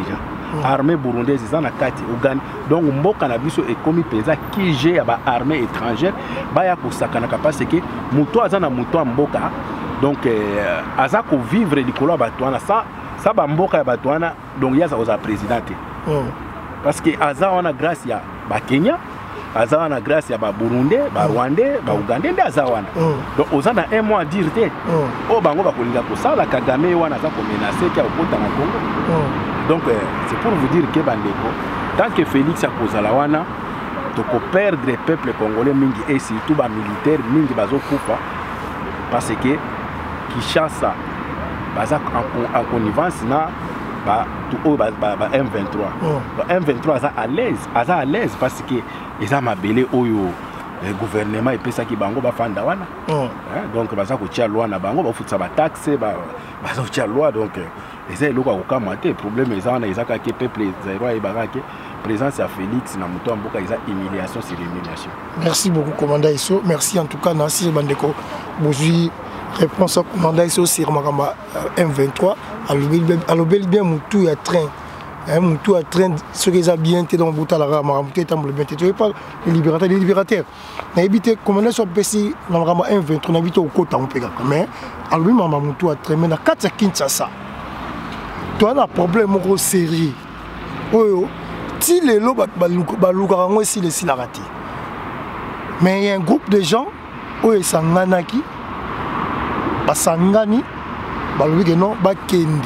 armée burundaise eza na kati Uganda donc mboka na biso ekomi penza qui gère ba armée étrangère baya kosakanaka parce que muto aza na muto mboka donc aza ko vivre likolo bato wana ça ba mboka ya bato wana donc yaza oza président parce que aza wana grâce ya ba Kenya aza wana grâce ya ba Burundais ba Rwandais ba Ugandais nde aza wana donc oza na un mois dire te o bango bakolinga kosala Kagame wana aza ko menacer ki akota na Congo donc c'est pour vous dire que bandeko tant que Félix akozala wana toko perdre le peuple congolais mingi et surtout ba militaire mingi bazokufa parce que Kinshasa baza en connivence na ba M23 M23 aza à l'aise parce que eza mabele oyo le gouvernement epesa ki bango bafanda wana donc baza kotia loi na bango bafutisa ba taxe baza kotia loi donc eza eloko akokama te problème eza wana eza kaka peuple zairo ayebaka ke présence à Félix na muto mboka eza humiliation sur humiliation. Merci beaucoup commandant Isso, merci en tout cas Nassir Bandeko bozui réponse au commandant Isso sur Makamba M23 alobeli bien mutu ya train mutu ya train ce qui est bien té dans buta la Makamba tamble bien té tu pas les libérateurs na éviter commandant Isso pesi na Makamba M23 na éviter okota mpeka mais alobeli mama mutu ya train mais na kati Kinshasa toi na problème moko série oyo si les lots balukarango si les la raté mais il y a un groupe de gens oyo sanganaki basangani balobi que non bakende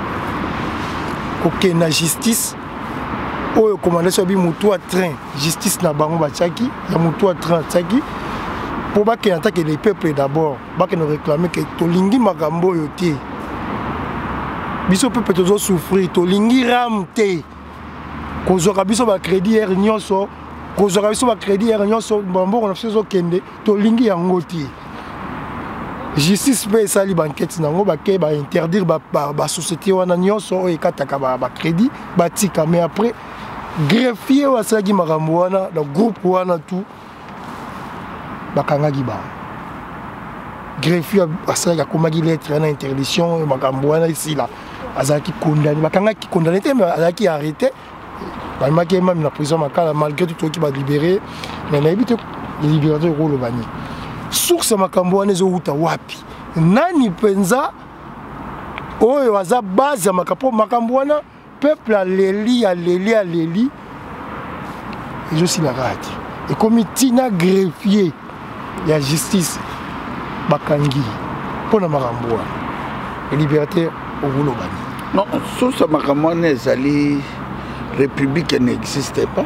kokena justice oyo commandant sobi mutu a train justice na bango bachaki ya mutu a train tchaki pour bakena ta que les peuples d'abord bakena réclamer que tolingi makambo yo te biso peuple tozo souffrir tolingi ramte kozora biso ba crédit er nyonso kozora biso ba crédit er nyonso mbambo on a fait zo kende tolingi yango ti justice pe sali banquette nango ba ke ba interdire ba société wana nyonso e kataka ba crédit ba tika mais après greffier wa sagi makambo wana le groupe wana tout bakangaki ba greffier asaka komaki lettre na interdiction makambo wana ici là azaki condamné bakangaki condamné mais azaki arrêté balmaki même na prison makala malgré tout qui va libérer mais na éviter les libérateurs ko lobani source makambo wana zo uta wapi nani penza oyo aza base makapo makambo wana peuple aleli et je suis la rate et comme tina greffier ya justice bakangi pona makambo wana les libérateurs au lobani non source makambo wana ezali république n'existait pas.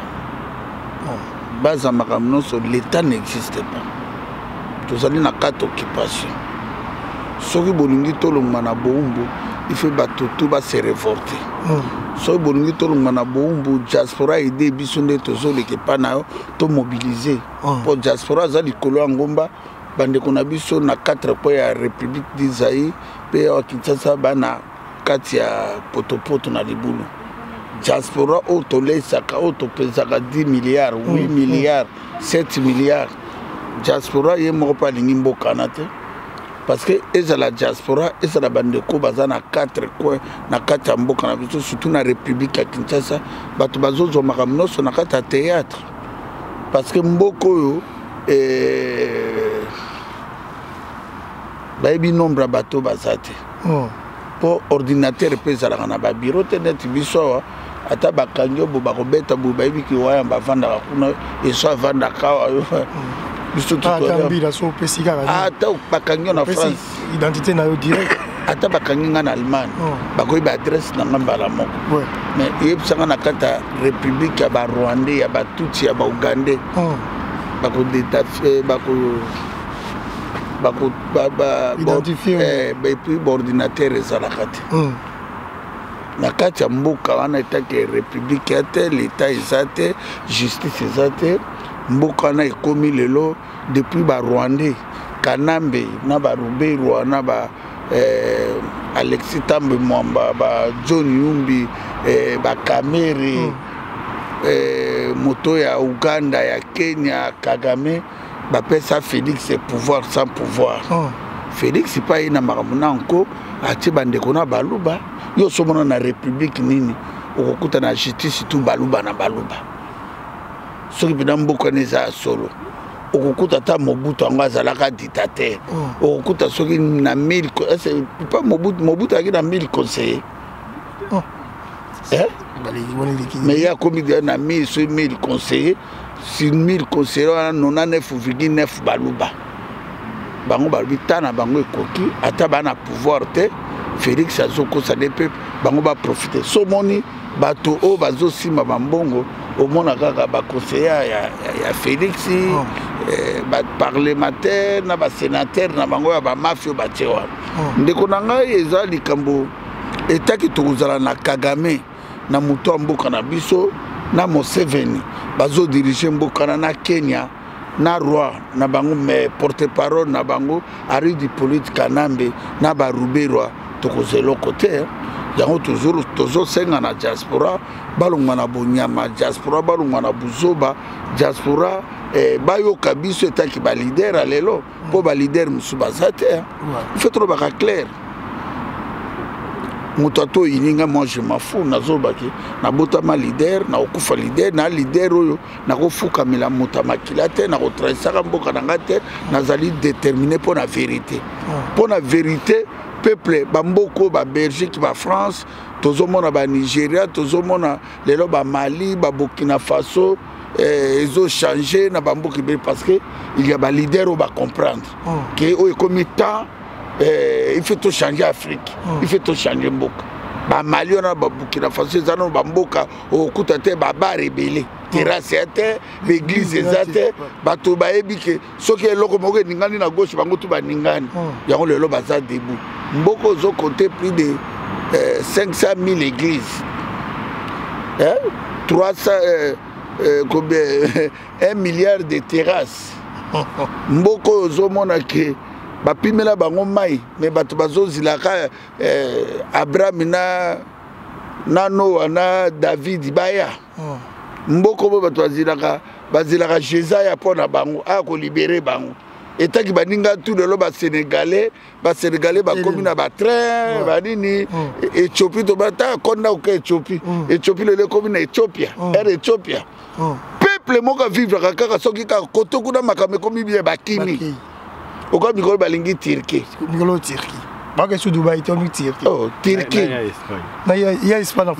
Base à Maramnon, l'État n'existait pas. Tous allés dans 4 occupations. Soki Bolungi Tolongmana Boumbu, il fait bateau tout va se révolter. Soki Bolungi Tolongmana Boumbu, diaspora aidé Bissonde Tozo, les Kepanao, tout mobilisé. Pour diaspora, Zali Kolo Angomba, bande qu'on a biso na 4 points à République d'Isaïe, puis à Kinshasa, bana 4 ya Potopoto na Libulu. Diaspora autolé saka autopesaka 10 milliards 8 milliards 7 milliards diaspora ye moko pa lingi mboka na te parce que ezala diaspora ezala bandeko baza na 4 coins na kati ya mboka na biso surtout na république ya Kinshasa bato bazozo makambo nyonso na kati ya théâtre parce que mboko oyo bayebi nombre ya bato baza te po ordinateur mpe ezalaka na babiro te neti biso awa ata bakangi bo bakobeta bo bayebi ki waya bavandaka kuna eso avandaka awa biso ata bakangi na France identité na yo direct ata bakangi nga na Allemagne bakoyeba adresse na nga mbala moko mais yebisanga na kati ya république ya barwandais ya batutsi ya baugandais bakodétafe identifier puis ordinateur ezalaka te na kati ya mboka wana etake république ya te l'état eza te justice eza te mboka wana ekomi lelo depuis barwandais kanambe na baruberu wana Alexis Tambe Mwamba John Yumbi bakamere moto ya Uganda ya Kenya Kagame bapesa Félix pouvoir sans pouvoir. Félix pas ina makamuna encore ati bandeko na baluba yo somona na république nini okokuta na justice tout baluba na baluba soki pena mboka neza solo okokuta ta Mobutu anga azalaka dictateur okokuta soki na 1000 c'est pas Mobutu aki na 1000 conseillers mais il y a comme na 1000 conseillers sur 1000 conseillers on a 99,9 baluba bango balubi tana bango ekoki ata bana pouvoir te Félix azoko sa des peuples bango ba profiter somoni bato o bazo sima bambongo omona kaka ba conseiller ya Félix ba parlementaire na ba sénateur na bango ya ba mafia ba tsewa ndeko nanga eza likambo etaki tozala na Kagame na muto mboka na biso na Museveni bazo diriger mboka na Kenya na roi na bango mais porte-parole na bango ari di politique Kanambe na ba Ruberwa tokozelo côté yango toujours tozo senga na diaspora balongwa na bonyama diaspora balongwa na buzoba diaspora bayo kabiso etaki ba leader alelo po ba leader musubazate il faut trop ba clair mutato ininga moi je m'en fous nazobaki na botama leader na okufa leader na leader oyo na kofuka mila mutama kilate na kotraisaka mboka na ngate nazali déterminé pour la vérité pour la vérité peuple bamboko ba Belgique ba France tozomona ba Nigeria tozomona lelo ba Mali ba Burkina Faso ils ont changé na bamboki parce que il y a ba leader ba comprendre que au comme temps il faut tout changer Afrique il faut tout changer mboka ba Mali na ba Burkina Faso zano ba mboka okuta te ba rebelle terrasse ete l'église ezate bato ba ebike soki eloko moko ningani na gauche bango tu ba ningani yango lelo baza debout mboko zo compter plus de 500 000 églises 300 combien 1 milliard de terrasses mboko zo mona ke bapimela bango mai mais bato bazozilaka Abraham na Noa na David baya mboko bo bato bazilaka Jésus pona bango ako libérer bango etaki baninga tout le ba sénégalais ba komi na ba train ba nini Éthiopie to bata konda ko Éthiopie le komi na Éthiopia Éthiopia peuple moka vivre kaka soki ka kotoku na makame komi bien bakini oka mikolo balingi Turquie mikolo Turquie baka su Dubai to mi Turquie oh Turquie na ya Espagne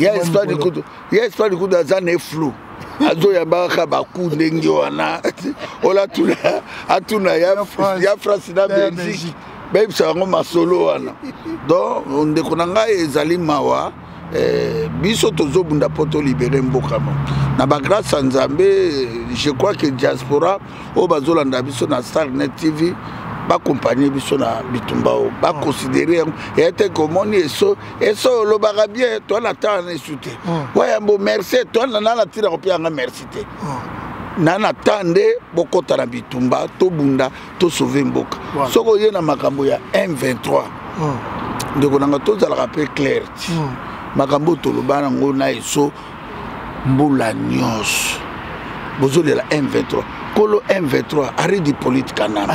ya Espagne kudu azane flou azo ya baka baku ndenge wana ola atuna ya France na Belgique babe sango masolo wana donc ndeko nanga ezali mawa biso tozobunda poto libérer mboka na ba grâce à Nzambe je crois que diaspora o bazolanda biso na Starnet TV ba compagnie biso na bitumbao ba considérer était comme eso lo baga bien toi na temps na soute ouais bon merci toi na tira ko pianga merci te nana tande bokota na bitumba to bunda to sauver mboka soko ye na makambo ya M23 ndeko nanga to zala rappel clair makambo to lobana ngona eso mbula nyos bozole la M23 kolo M23 arrêt de politique Kanambe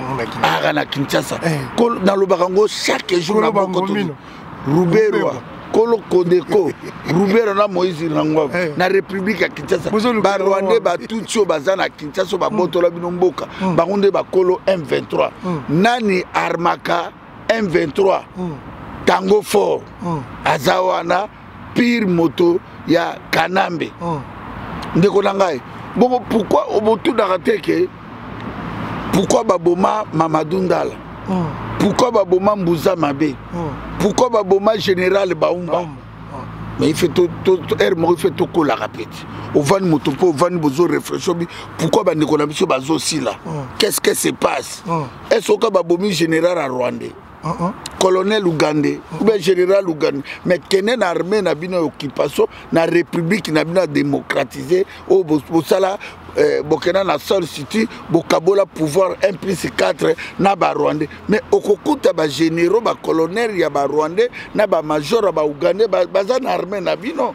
na Kinshasa kolo na lobakango chaque jour na boko Ruberwa kolo Kodeko Rubero na Moïse Rangwa na République ya Kinshasa ba Rwanda ba tutio bazana Kinshasa ba botola binomboka bangonde ba kolo M23 nani armaka M23 tango fort azawana pire moto ya Kanambe ndeko nangai bon pourquoi Obotu Darateke pourquoi baboma Mamadou Ndala pourquoi baboma Mbouza Mabe pourquoi baboma général Baumba mais il fait tout il fait tout ko la répète au van motopo au van bozo réflexion pourquoi ba ndeko na biso bazo sila qu'est-ce que se passe est-ce que babomi général à Rwanda colonel Ougandais ou bien général Ougandais mais kenen armée na bino occupation na république na bino démocratisé au bosala bokena na Sol City bokabola pouvoir 1+4 na ba Rwandais mais okokuta ba généraux ba colonel ya ba Rwandais na ba major ba Ougandais baza na armée na bino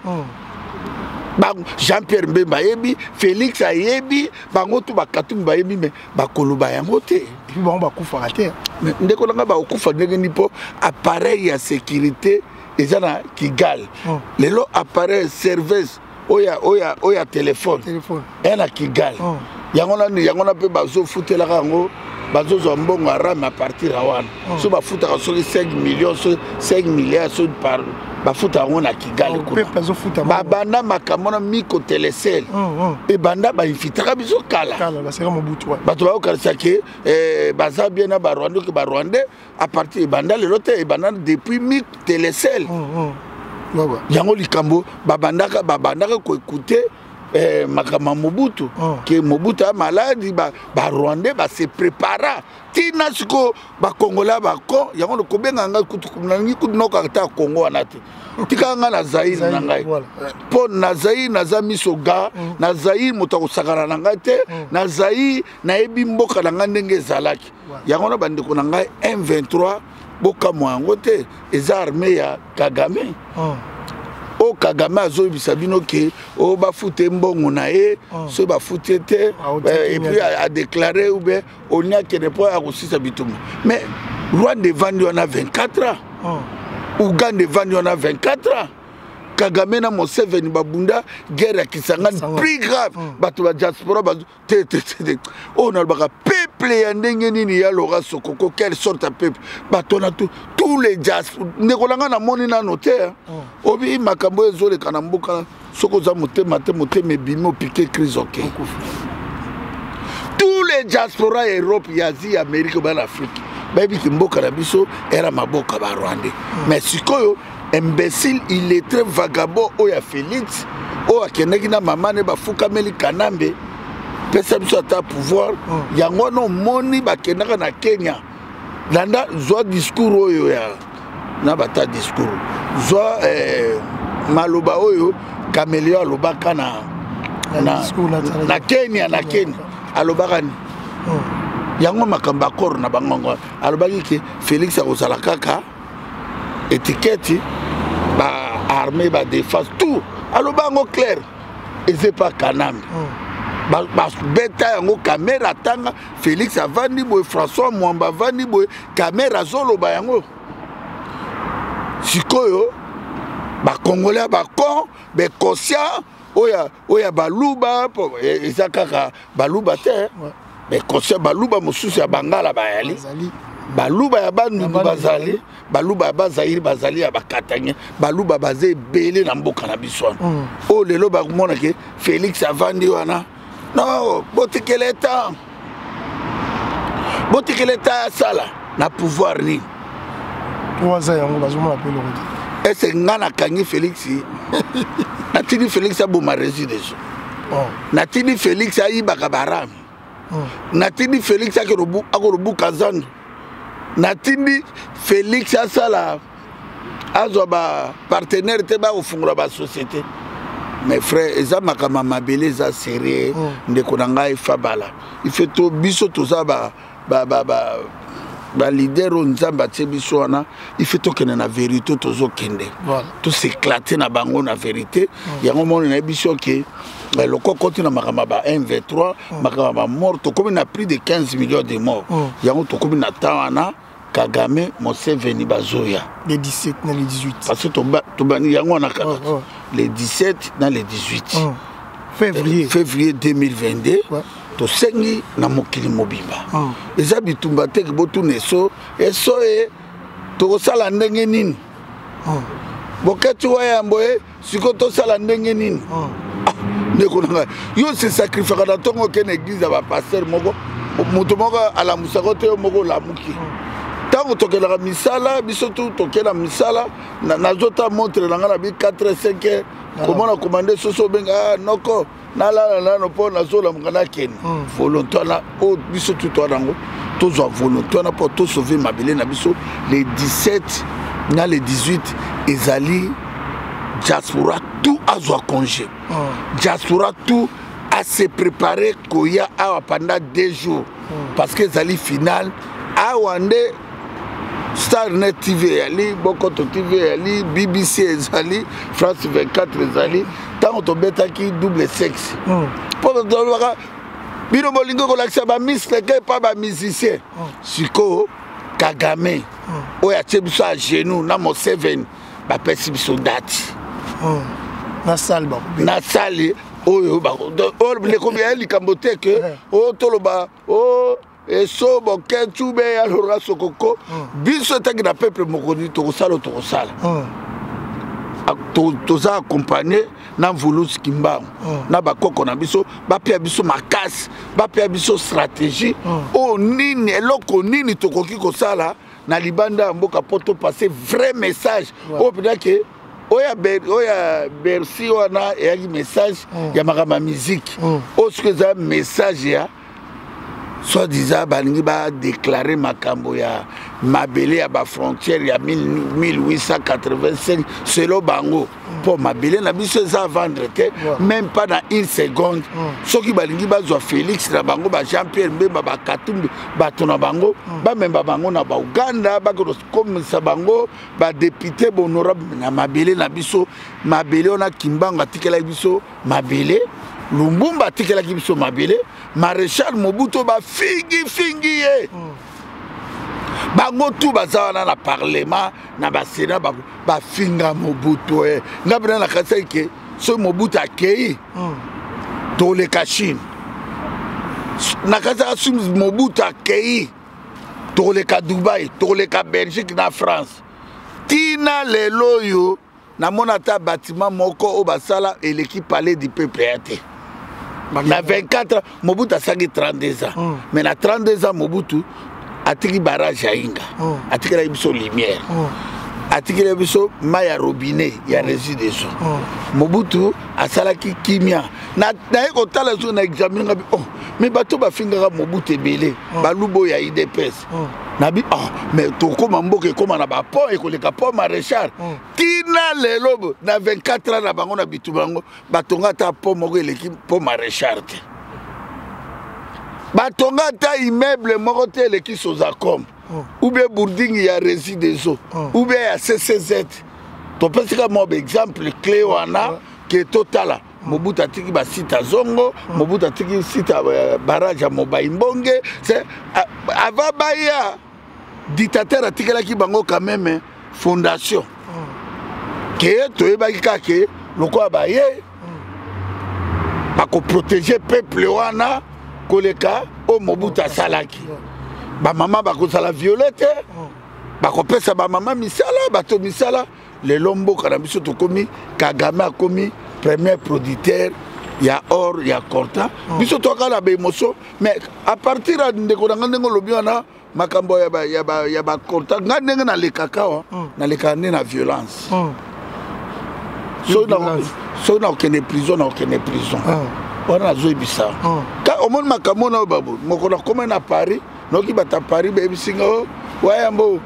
Jean-Pierre Mbemba yebi Félix ayebi bango tu bakatumba bayebi mais bakoloba yango te bango bakufa te ndeko langa ba okufa ndenge nipo appareil ya sécurité eza na Kigali lelo appareil service oya téléphone ena Kigali yango na pe bazofutela kango bazozwa mbongo arame à partir ya wana so bafutaka soki 5 millions so 5 milliards so par bafuta yango na Kigali babanda makambo na miko telesel ebanda bainfitaka biso kala bato bayokanisa ke baza bien na barwande ke barwande à partir ebanda lelo te ebanda depuis miko telesel yango likambo babandaka koekute makama Mobutu que Mobutu a malade Rwandais se prépara tina siko ba Congolais ba ko yango ko benga nga kutu no kata Congo anati tika nga na Zaïre na ngai po na Zaïre na zamisoga na Zaïre motako sakana na ngai te na Zaïre na ebi mboka na ngai ndenge zalaki yango na bandeko na ngai M23 boka mwango te eza armée ya Kagame o Kagame azobisa bino ke o bafute mbongo na ye so bafute te et puis a déclaré ou bien on n'y a que ne pas à bitum mais Rwanda vandi on a 24 ans Ouganda vandi on a 24 ans Kagame na Museveni babunda guerre ya Kisangani plus grave bato ba diaspora ba te on a ba peuple ya ndenge nini ya Laurent Sokoko quelle sorte de peuple bato na tous les diaspora nekolanga na moni na noter obi makambo ezole kana mboka soko za motema bimo piqué crise ok tous les diaspora Europe Asie Amérique ba Afrique baby mboka na biso era maboka ba Rwanda mais sikoyo imbécile il est très vagabond oya Félix oya keneki na mama ne bafuka meli kanambe pesa biso ata pouvoir yango no moni bakendaka na Kenya landa zwa discours oyo ya na bata discours zwa maloba oyo Caméléon alobaka na Kenya alobaka ni yango makamba kor na bangongo alobaki ke Félix akozala kaka étiquette ba armée ba défense tout alobango clair et c'est pas Kanam ba beta yango caméra tanga Félix avandi boy François Mwamba avandi boy caméra zolo ba yango sikoyo ba congolais ba con be conscient oya baluba ezakaka baluba te be conscient baluba mosusu ya bangala ba yali baluba ya bandu bazali baluba bazaïri bazali ya bakatanya baluba bazé belé na mboka na biswana o lelo ba kumona ke Félix avandi wana non botikeleta sala na pouvoir ni oza yango bazomona pelo ese ngana kangi Félix natini Félix aboma résidence natini Félix ayibaka barami natini Félix akorobu kazandu natindi Félix asala azwa ba partenaire te ba ofungula ba société mes frères eza makama mabele za sérieux ndeko na ngai Fabala il fait to biso toza ba leader nzamba tie biso wana il fait to kene na vérité tozo kende to s'éclater na bango na vérité yango moni na biso ke le coco na makama ba M23 makama ba mort to comme na plus de 15 millions de morts yango to comme na tawana Kagame Museveni bazoya les 17 na les 18 parce que to bani yango na les 17 na les 18 février 2022 to sengi na mokili mobimba eza bitumba te botu neso eso to sala ndenge nini bokati wa yambo siko to sala ndenge nini ndeko nanga yo se sacrifice na tongo ke na église ba pasteur moko mutu moko ala musakote moko la muki tango tokela misala biso tout tokela misala na zota montre na ngana bi 4 5 comment on commander soso benga noko na la no po na zola mukana ken volontaire o biso tout torango tozo volontaire pour tout sauver mabele na biso les 17 na les 18 ezali diaspora tout azwa congé diaspora tout à se préparer koya awa pendant 2 jours parce que ezali final awande Starnet TV ali Bokoto TV ali BBC ezali France 24 ezali tant to betaki double sexe pour dolaka bino bolingo ko lakisa ba ministre ke pas ba musicien siko Kagame oya tsebiso a genou na Museveni bapesi biso date na salle oyo lekobi likambo te ke o toloba o eso bokentu be ya lora sokoko biso tangi na peuple mokoni tokosala toza accompagné na Mvulusi Kimbangu na bakoko na biso bapia biso makasi bapia biso stratégie o nini eloko nini tokoki kosala na libanda mboka poto passer vrai message o peut-être oya Bercy wana eyaki message ya makama musique o ce que ça message ya soi-disant balingi ba déclarer makambo ya mabele ya ba frontière ya 1885 selon bango pour mabele na biso ça vendre te même pas dans une seconde soki balingi bazwa Félix na bango ba Jean-Pierre Mbemba ba Katumbi ba tona bango ba memba bango na ba Uganda ba comme ça bango ba député honorable na mabele na biso mabele ona Kimbangu atikela biso mabele Lumbumba atikela biso mabele Maréchal Mobutu ba fingi ye bango tout bazawana na parlement na ba sénat ba finga Mobutu ngabina na kasa ke so Mobutu akei to le Chine na kasa sum Mobutu akei to le ka Dubai to le ka Belgique na France tina lelo yo na monata bâtiment moko o basala et l'équipe palais du peuple ate na 24 Mobutu a 32 ans mais na 32 ans Mobutu atiki barrage ya Inga atiki la biso lumière atiki la biso maya robinet ya résidence Mobutu asalaki kimia na eko tala zo na examiner ngabi mais bato ba finga Mobutu ebele balubo ya IDPS nabi mais to koma mboke koma na ba pont ekoleka pont Maréchal tina lelo na 24 ans na bango na bitu bango batonga ta pont moko eleki pont Maréchal te batonga ta immeuble moko te eleki Sozacom ou bien bourding ya résidence ou bien ya CCZ to pesika mo exemple clé wana ke totala Mobutu atiki ba site zongo Mobutu atiki site barrage ya Mobai Mbonge c'est avant baya dictateur atikelaki bango quand même fondation ke toyebaki kake lokola baye bako protéger peuple wana koleka o Mobutu asalaki ba mama bako sala violette bako pesa ba mama misala bato misala le lombo kana biso to komi Kagame akomi premier producteur ya or ya corta biso to kala be émotion mais à partir de ko ngandengo lobiana makambo ya ba corta ngandenge na le kakao na le kané na violence so na aucune prison on a joué bizarre quand au monde makambo na babu moko na comme na Paris noki bata Paris be bisingo wayambo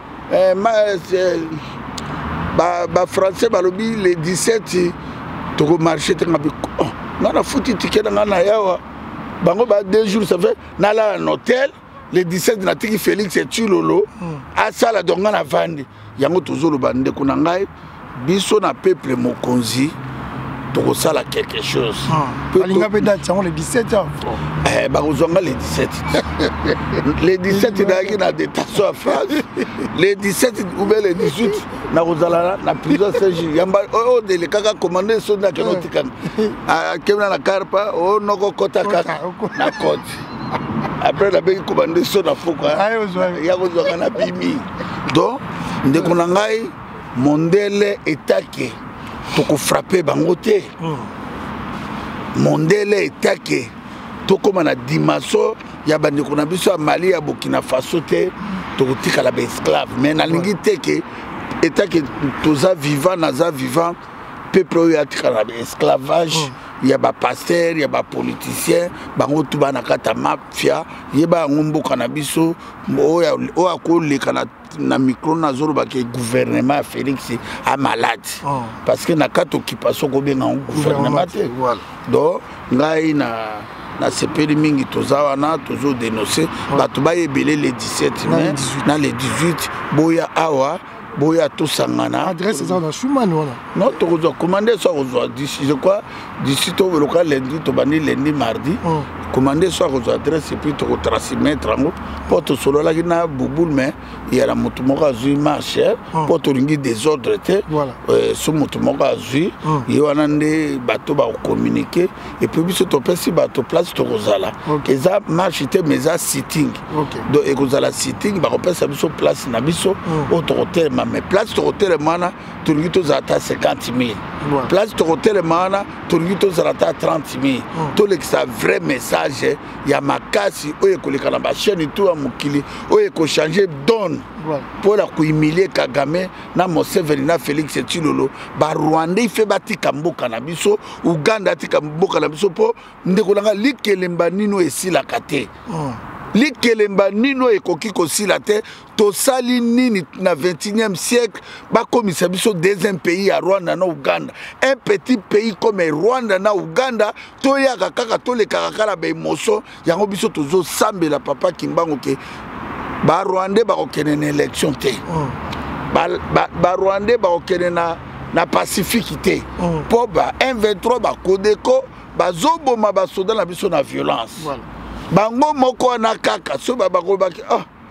ba français balobi les 17 toko marché te ngabi na futi ticket na yawa bango ba 2 jours ça fait na la un hôtel les 17 na tiki Félix et Tulolo a sala donga na vandi yango tozolo bande kuna ngai biso na peuple mokonzi toko sala quelque chose alinga pe date ça les 17 ans bazonga les 17 les 17 na na détention à France les 17 ou bien les 18 na rozala na prison Saint-Gilles yamba o de le kaka commander sonda ke notika a kemna na karpa o noko kota kaka na côte après la beki commander son na foka ya kozonga na bimi donc ndeko na ngai mondele etake toko frapper bango te mondele etake tokoma na dimaso ya bandeko na biso ya Mali ya Burkina Faso te tokotika la ba esclave mais na lingi teke etake toza vivant naza vivant peuple ya tika la esclavage ya ba pasteur ya ba politicien bango tu bana kata mafia yeba ngomboka na biso o akoleka na micro na zoro ba ke gouvernement Félix a malade parce que na kata occupation ko benga gouvernement te donc ngai na sepeli mingi tozawa na tozo dénoncer bato ba yebele les 17 mai na les 18 boya awa boya to sangana adresse ça na Schumann wana non to ko commander soit d'ici je crois d'ici to local lundi to bani lundi mardi commander soit aux adresses et puis to transmettre ngo pour to solo la na bubul mais il y a la moto moko azui marché pour to ringi des ordres te so moto moko azui il wana nde bato ba communiquer et puis biso to pesi bato place to kozala eza marché te mais za sitting donc e kozala sitting ba kopesa biso place na biso au hôtel mais place to hôtel mana to ringi to za ta 50 000 place to hôtel mana to ringi to za ta 30 000 to le ça vrai message ya makasi oye koleka na ba chaîne tout a mukili oye ko changer donne pour la humilier Kagame na Museveni na Félix Tshisekedi ba Rwanda fait batika mboka na biso Uganda tika mboka na biso po ndekolanga likelemba nino esila kate likelemba nino ekoki kosila te tosali nini na 21e siècle bakomisa biso deuxième pays à Rwanda na Uganda un petit pays comme Rwanda na Uganda toyaka kaka toleka kaka ba émotion yango biso tozo sambela papa Kimbangu ke ba Rwanda ba kokene na élection te ba Rwanda ba kokene na pacifique te po ba M23 ba Kodeko ba zoboma ba soda na biso na violence bango moko na kaka so ba bakobaki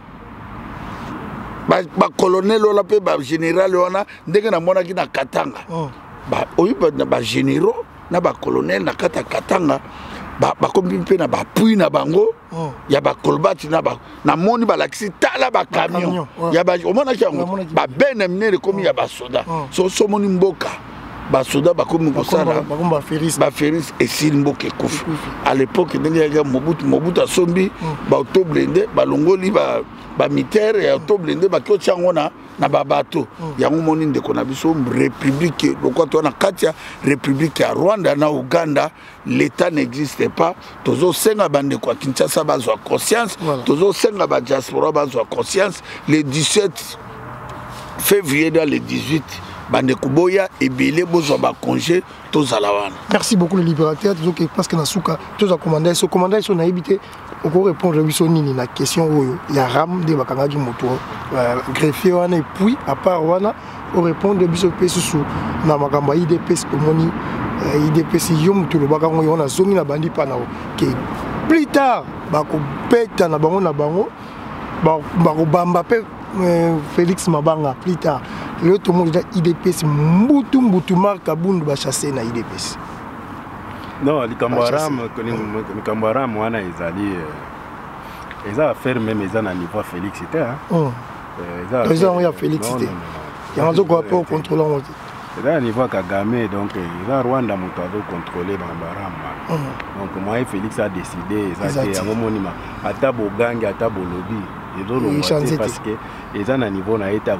ba colonel wala pe ba général wana ndenge na mona ki na Katanga ba oyiba na ba généraux na ba colonel na kata Katanga ba kombi pe na ba pui na bango ya ba kolbati na ba na moni ba laxi tala ba camion ya ba omona ki yango ba benemne komi ya ba soda so moni mboka ba soda ba komi kosala ba feris et silmboke kufu à l'époque ndenge ya Mobutu asombi ba auto blindé ba longoli ba militaire et auto blindé ba ko tsango na ba bato yango moni ndeko na biso république lokwato na katia république ya Rwanda na Uganda l'état n'existe pas tozo senga bande kwa Kinshasa bazwa conscience tozo senga ba diaspora bazwa conscience le 17 février dans le 18 bande kuboya ebele bozwa ba congé tozala wana. Merci beaucoup le libérateur tozoke parce que na suka toza commander so na habité oko répondre biso nini na question oyo ya ram de bakanga du moto greffier wana et puis à part wana o répondre biso pesusu na makamba IDPS omoni IDPS yom to lo bakango yona zongi na bandi pa na ke plus tard bako peta na bango bako bamba pe Félix Mabanga plus tard le tout monde IDPS mbutu marka bundu ba chasser na IDPS non likambaram likambaram wana ezali eza affaire même eza na niveau Félix était eza on ya Félix était yango ko pas contrôler on eza na niveau Kagame donc eza Rwanda moto ado contrôler Bambaram donc moi Félix a décidé eza te yango monima ata bogangi ata bolobi parce que ils ont un niveau na été à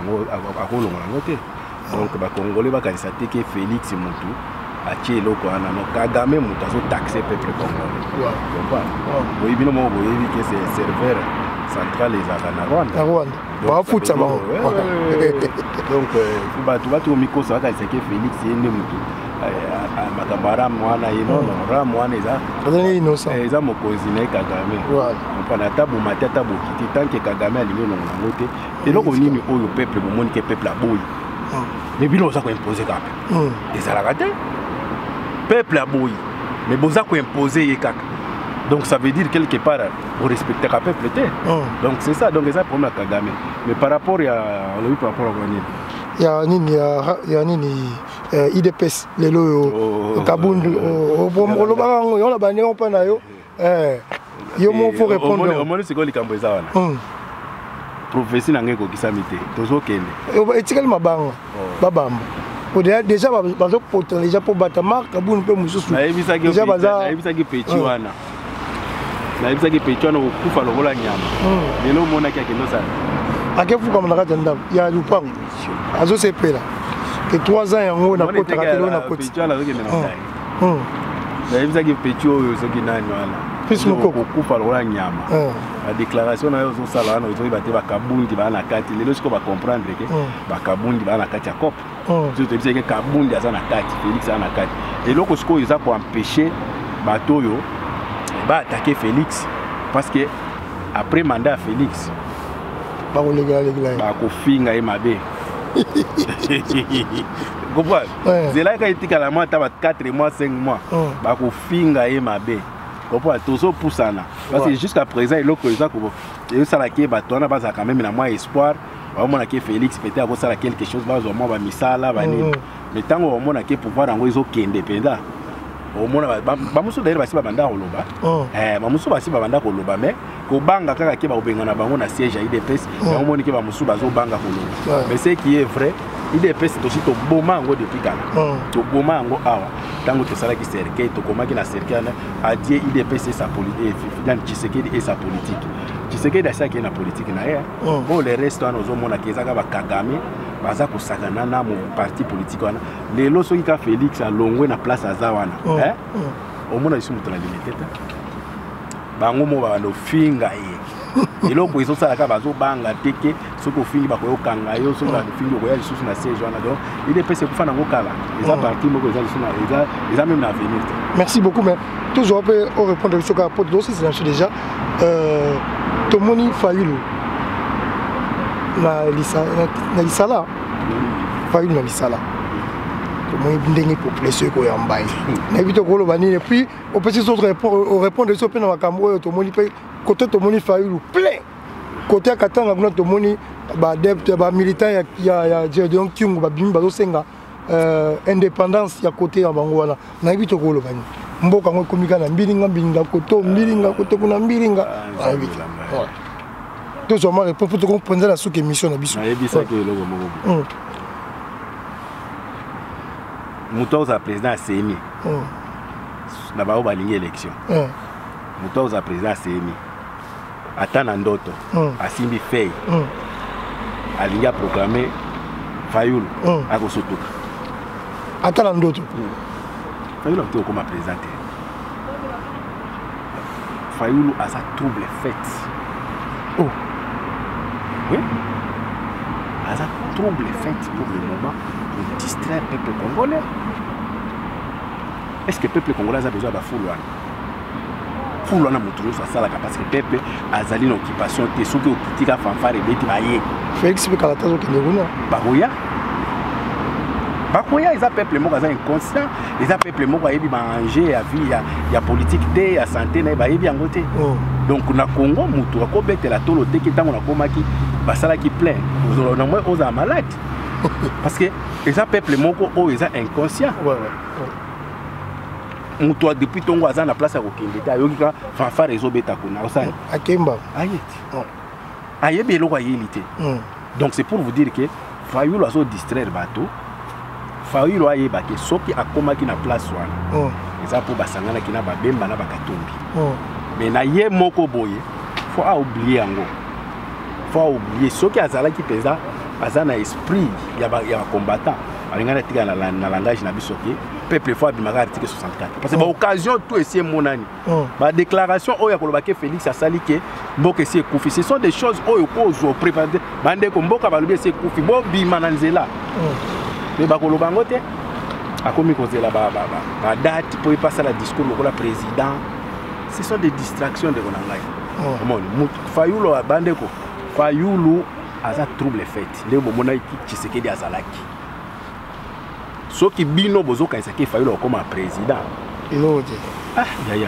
donc ba congolais ba kanisa te que Félix Mutu a tué loko ana no Kagame mutu azo taxer peuple congolais oui bino mo boyebi que c'est serveur central les à Rwanda ba futa ba donc ba tu vas miko ça ka c'est que Félix yende mutu makambara mwana ino no mwana eza innocent eza mokonzi na Kagame mpana tabu matata bokiti tant que Kagame alingi no ngote eloko nini oyo peuple bomoni ke peuple aboyi mais bino za ko imposer kaka ezalaka te peuple aboyi mais boza ko imposer ye kaka donc ça veut dire quelque part on respecte le peuple te donc c'est ça donc ça problème à Kagame mais par rapport à le par rapport à ya nini IDPS lelo kabundu lo bakango yo la banyo pa na yo yo mo faut répondre au moins c'est quoi les cambo za wana prophétie na ngeko kisamite tozo kende etikali mabanga babamba déjà bazo poter déjà pour battre marque kabundu pe mususu déjà baza ebisaki petit wana na ebisaki petit wana okufa lokola nyama lelo mona kia kendo sana akefuka mona kati ndabo ya lupango azo sepela que 3 ans yango na kota katelo na koti petit wana zokende na na ebisaki petit oyo soki nani wana pisi moko okufa lokola nyama la déclaration na yo zo sala wana ozo bate bakabundi bana kati lelo siko ba comprendre que bakabundi bana kati ya cop zo te bisaki kabundi aza na kati Félix ana kati et loko siko ils a pour empêcher batoyo ba attaquer Félix parce que après mandat Félix ba ko finga e mabe Comprends? C'est là qu'il dit que la mois, 4 mois, 5 mois. Bah, qu'on finga et ma bé. Comprends? Tout ça pour ça. Parce que jusqu'à présent, il y a ça qui est bâton, on a quand même un espoir. On a Félix, peut-être avoir ça quelque chose, on va misala, mais tant qu'on a pouvoir en réseau qui est indépendant. Au moins, bamusu d'ailleurs basi babanda koloba. Bamusu basi babanda koloba mais ko banga kaka ke ba obengana bango na siège IDPS, au moins ke bamusu bazo banga koloba. Mais ce qui est vrai, IDPS aussi to boma ngo depuis kana. To boma ngo awa. Tango to sala ki cercle, to koma ki na cercle a die IDPS et sa politique, dans Tshisekedi et sa politique. Tshisekedi a ça qui est la politique na ya. Bon les restes on ozomona ke ezaka ba Kagame. Baza ko sakana na mo parti politique wana lelo soki ka Félix alongwe na place azawana au mona isu mutala limité bango mo ba no finga ye eloko iso sala ka bazo banga teke soko fingi ba ko kanga yo soko ba fingi ko ya lisusu na siège wana donc il est passé kufana ngokala eza parti moko eza lisusu eza même na avenir. Merci beaucoup mais toujours on répondre sur ka pote dossier c'est déjà Tomoni Fayulu na lisala Fayulu na lisala moi ndenge population ko ya mbaye na bito ko lo bani et puis on peut se répondre sur pe na makambo to moni pe côté to moni Fayulu plein côté katanga kuna to moni ba depte ba militant ya Gédéon Kyungu ba bimi bazo senga indépendance ya côté ya bango wana na bito ko lo bani mboka ngo komika na mbilinga koto kuna mbilinga na bito tout ça m'a répondu pour comprendre la sous-émission na biso. Na bisa ke logo moko. Mutoza président CENI. Na ba balingi élection. Mutoza président CENI. Atana ndoto. Asimbi fei. Alinga proclamer Fayulu akosotoka. Atana ndoto. Fayulu a été comme présenté. Fayulu a sa trouble fait. Oui. Ça trouble fait pour le moment pour distraire le peuple congolais. Est-ce que le peuple congolais a besoin de Foulouane? Foulouane a montré ça parce que le peuple a une occupation qui est sous critique à fanfare et bêti baillé. Félix peut calater au Kenya. Baroya. Baroya, ils ont peuple moko inconscient, ils ont peuple moko yebi manger, il y a politique, il y a santé, il y a yebi angote. Donc na Congo mutu akobete la tolo te kitango na komaki basala ki plein na moi oza malade parce que les peuple moko o eza inconscient mutu depuis tongo aza na place ya kokende ta yoki ka fanfare ezobeta kuna osani akemba ayeti ayebi eloko ayelite donc c'est pour vous dire que Fayulu azo distraire bato Fayulu ayeba ke soki akomaki na place wana eza pour basangana kina babemba na bakatombi. Mais na ye moko boye faut oublier yango faut oublier ce qui azala ki pesa azana esprit ya combattant alingana tika na langage na bisoke peuple faut abimaka article 64 parce que ba occasion tout essayer monani ba déclaration oya koloba ke Félix asali ke mboka esi ekufi ce sont des choses oyo ko zo préparer bande ko mboka balobi esi ekufi bo bima na nzela mais ba koloba ngote akomi kozela ba date pour passer la discours lokola président. Ce sont des distractions de Ronangai. Fayulu a bandeko. Fayulu a sa trouble fait. Le moment qui Tshisekedi a zalaki. Ce qui bino bozo quand c'est Fayulu comme président. Ah ya.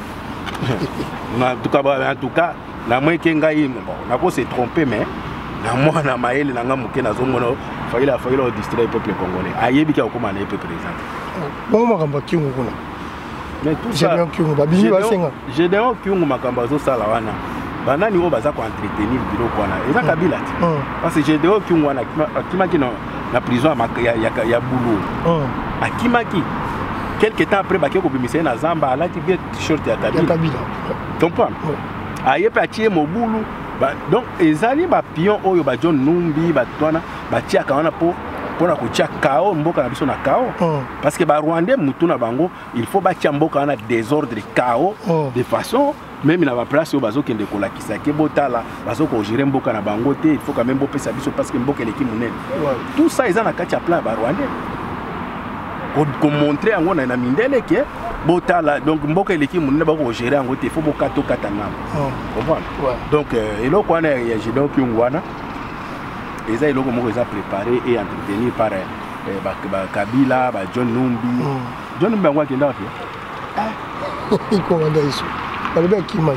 En tout cas, la moi kenga na ko se tromper mais na moi na maele na ngamuke na zomona Fayulu a distraire le peuple congolais. Ayebi ki akoma na peuple président. Bon makamba kingu kuna. Mais tout ça, Gédéon Kyungu makambo zo sala wana. Banani o baza ko entretenir biloko wana. Eza kabila ti. Parce que Gédéon Kyungu wana akimaki na prison ya boulot. Akimaki quelque temps après baki ko bimisa na zamba alati bien t-shirt ya kabila. Comprends? Ayepe atie mobulu. Donc ezali ba pion oyo ba John Numbi ba twana ba tia kana po pour la chaos mboka na biso na chaos parce que ba Rwandais mutu na bango il faut ba tia mboka na désordre chaos de façon même na ba place au bazo kende kolakisa ke botala bazo ko gérer mboka na bango te il faut quand même bopesa biso parce que mboka eleki munene tout ça ils en a kati ya plan ba Rwandais ko montrer yango na mindele ke botala donc mboka eleki munene ba ko gérer yango te il faut bokato katana comprendre donc eloko wana ya Gédéon Kyungu wana eza eloko moko eza préparé et entretenu par Kabila, John Numbi. John Numbi yango akenda wapi? Ikomanda iso. Balobi akima.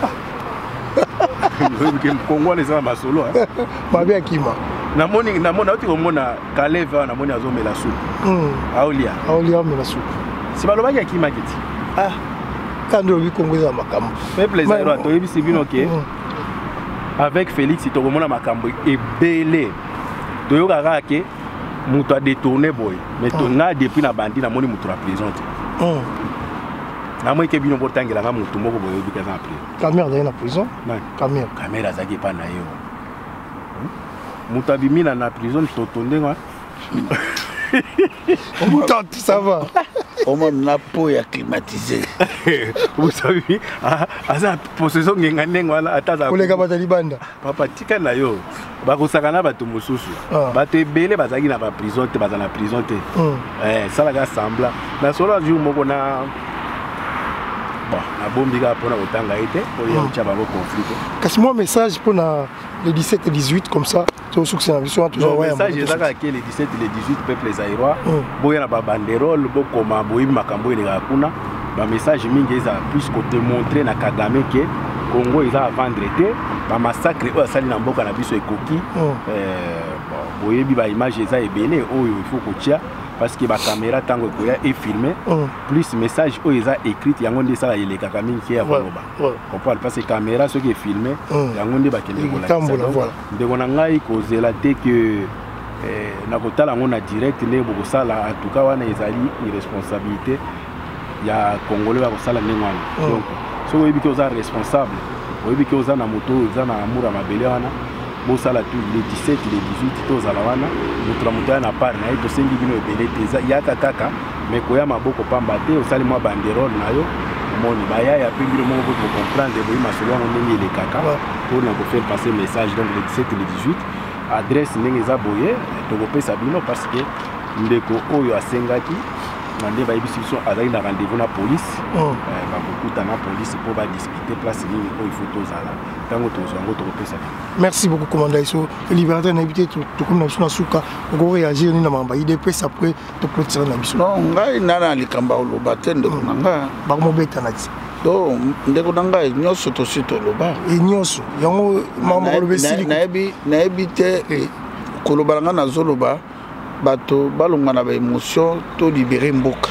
Kongo eza masolo. Babi akima. Namoni oti komona Kaleva namoni azomela soupe. Aolia omela soupe. Si balobaki akima kiti. Quand on Congo eza makambo. Peuple Zaïrois toyebisi bino ke avec Félix tokomona makambo ebele. Toyokaka ke mutu a détourné boy. Mais tonga depuis na bandi namoni mutu la prison. Na moi ke bino botangela nga mutu moko boyo bikaza na prison. Kamera dans la prison? Kamera zaki pa na yo. Mutu abimi na prison totonde nga. Ça va. On m'a peau climatisé. Vous savez, asa possession ngengane wala ataza. Olega batalibanda. Papa tika na yo. Bakosakana bato mosusu. Bato ebele bazaki na ba prison te bazana prison te. Ça la sembla. Na solo jour moko na bon, na bombi ga pona otanga ete, oya tcha ba conflit. Kasi moi message pour le 17 et 18 comme ça. Le message est que les 17 et les 18 peuples zaïrois, boya na ba banderole, bokoma boyi makambo ele hakuna. Ba message mingi eza plus côté montrer na Kagame que Congo eza à vendre te, ba massacre o sali na mboka na biso ekoki. Boye bi ba image eza ebele oyo il faut kotia parce que ba caméra tango koya et filmer plus message o eza écrit yango nde sala ele Kagame ki ya boloba. Comprendre parce que caméra ce qui est filmé yango nde ba kende kola. Ndeko na ngai kozela te que na kotala ngo na direct ne boko sala en tout cas wana ezali irresponsabilité ya congolais ba kosala nengwana. Donc so oyebi ke oza responsable, oyebi ke oza na moto oza na amura mabele wana bosala tout les 17 les 18 tozala wana moto moto na part na ito sengi bino ebele te yaka kaka mais koya maboko pamba te osali mwa banderole na yo moni baya ya pembile mo pour comprendre boyi masolo ngo ndenge le kaka pour na faire passer message donc les 17 les 18 adresse ndenge za boye to kopesa bino parce que ndeko oyo asengaki nande ba yebisi biso azali na rendez-vous na police bakokuta na police pour ba discuter place nini oyo il faut tozala tango tozango to kopesa. Merci beaucoup commandant Iso libérateur na habité to comme na biso na suka ko réagir ni na mamba IDPS après to clôturer na biso. Non ngai nana likamba oloba tende kunanga ba mo beta na ti. Do ndeko nanga nyoso to sito loba e nyoso yango mamba olobe sili na ebite kolobalanga na zoloba bato balonga na ba émotion to libérer mboka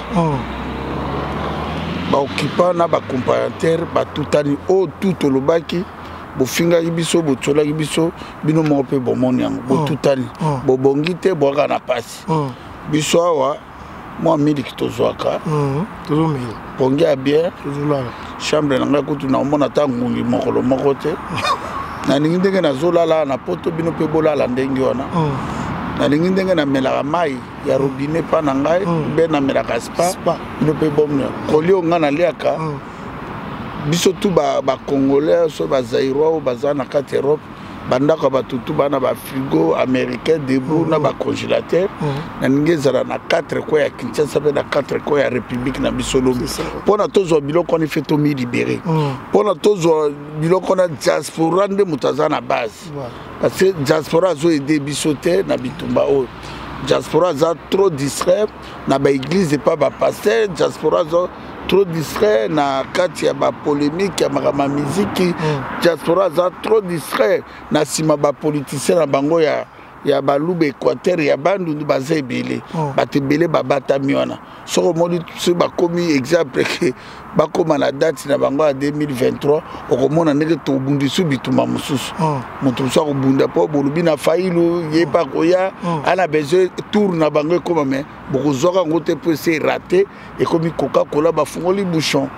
ba occupant na ba comparateur ba tutani o tout lobaki bo finga biso bo tsola biso bino mo pe bo moni yango bo tutani bo bongite bo kana pasi biso awa moi miliki tozwaka tozomela bongi a bien tozolala chambre nanga kutu na mona tangungi mokolo moko te na ningi ndenge na zolala na poto bino pe bolala ndenge wana na lingi ndenge na melaka mai ya robinet pa na ngai be na melaka spa bino pe bomna kolio nga na liaka biso tu ba congolais so ba zaïrois baza na kati Europe bandaka batutu bana ba frigo américain debout na ba congélateur na ngezala na 4 ko ya Kinshasa pe na 4 ko ya république na biso lobi pona tozo biloko ni feto mi libéré pona tozo biloko na diaspora nde mutaza na base parce que diaspora zo aider biso te na bitumba o diaspora za trop distrait na ba église pas ba pasteur diaspora zo trop distrait na kati ya ba polémique ya makama musique diaspora za trop distrait na sima ba politicien na bango ya balube Équateur ya bandu baza ebele batebele babata miona soko moni se bakomi exemple ke bakoma na date na bango ya 2023 okomona ndenge tobundu su bituma mususu mutu so kobunda po bolubi na failu yeba koya ana besoin tour na bango ekoma me bokozwaka ngo te po se raté ekomi Coca-Cola bafungoli bouchon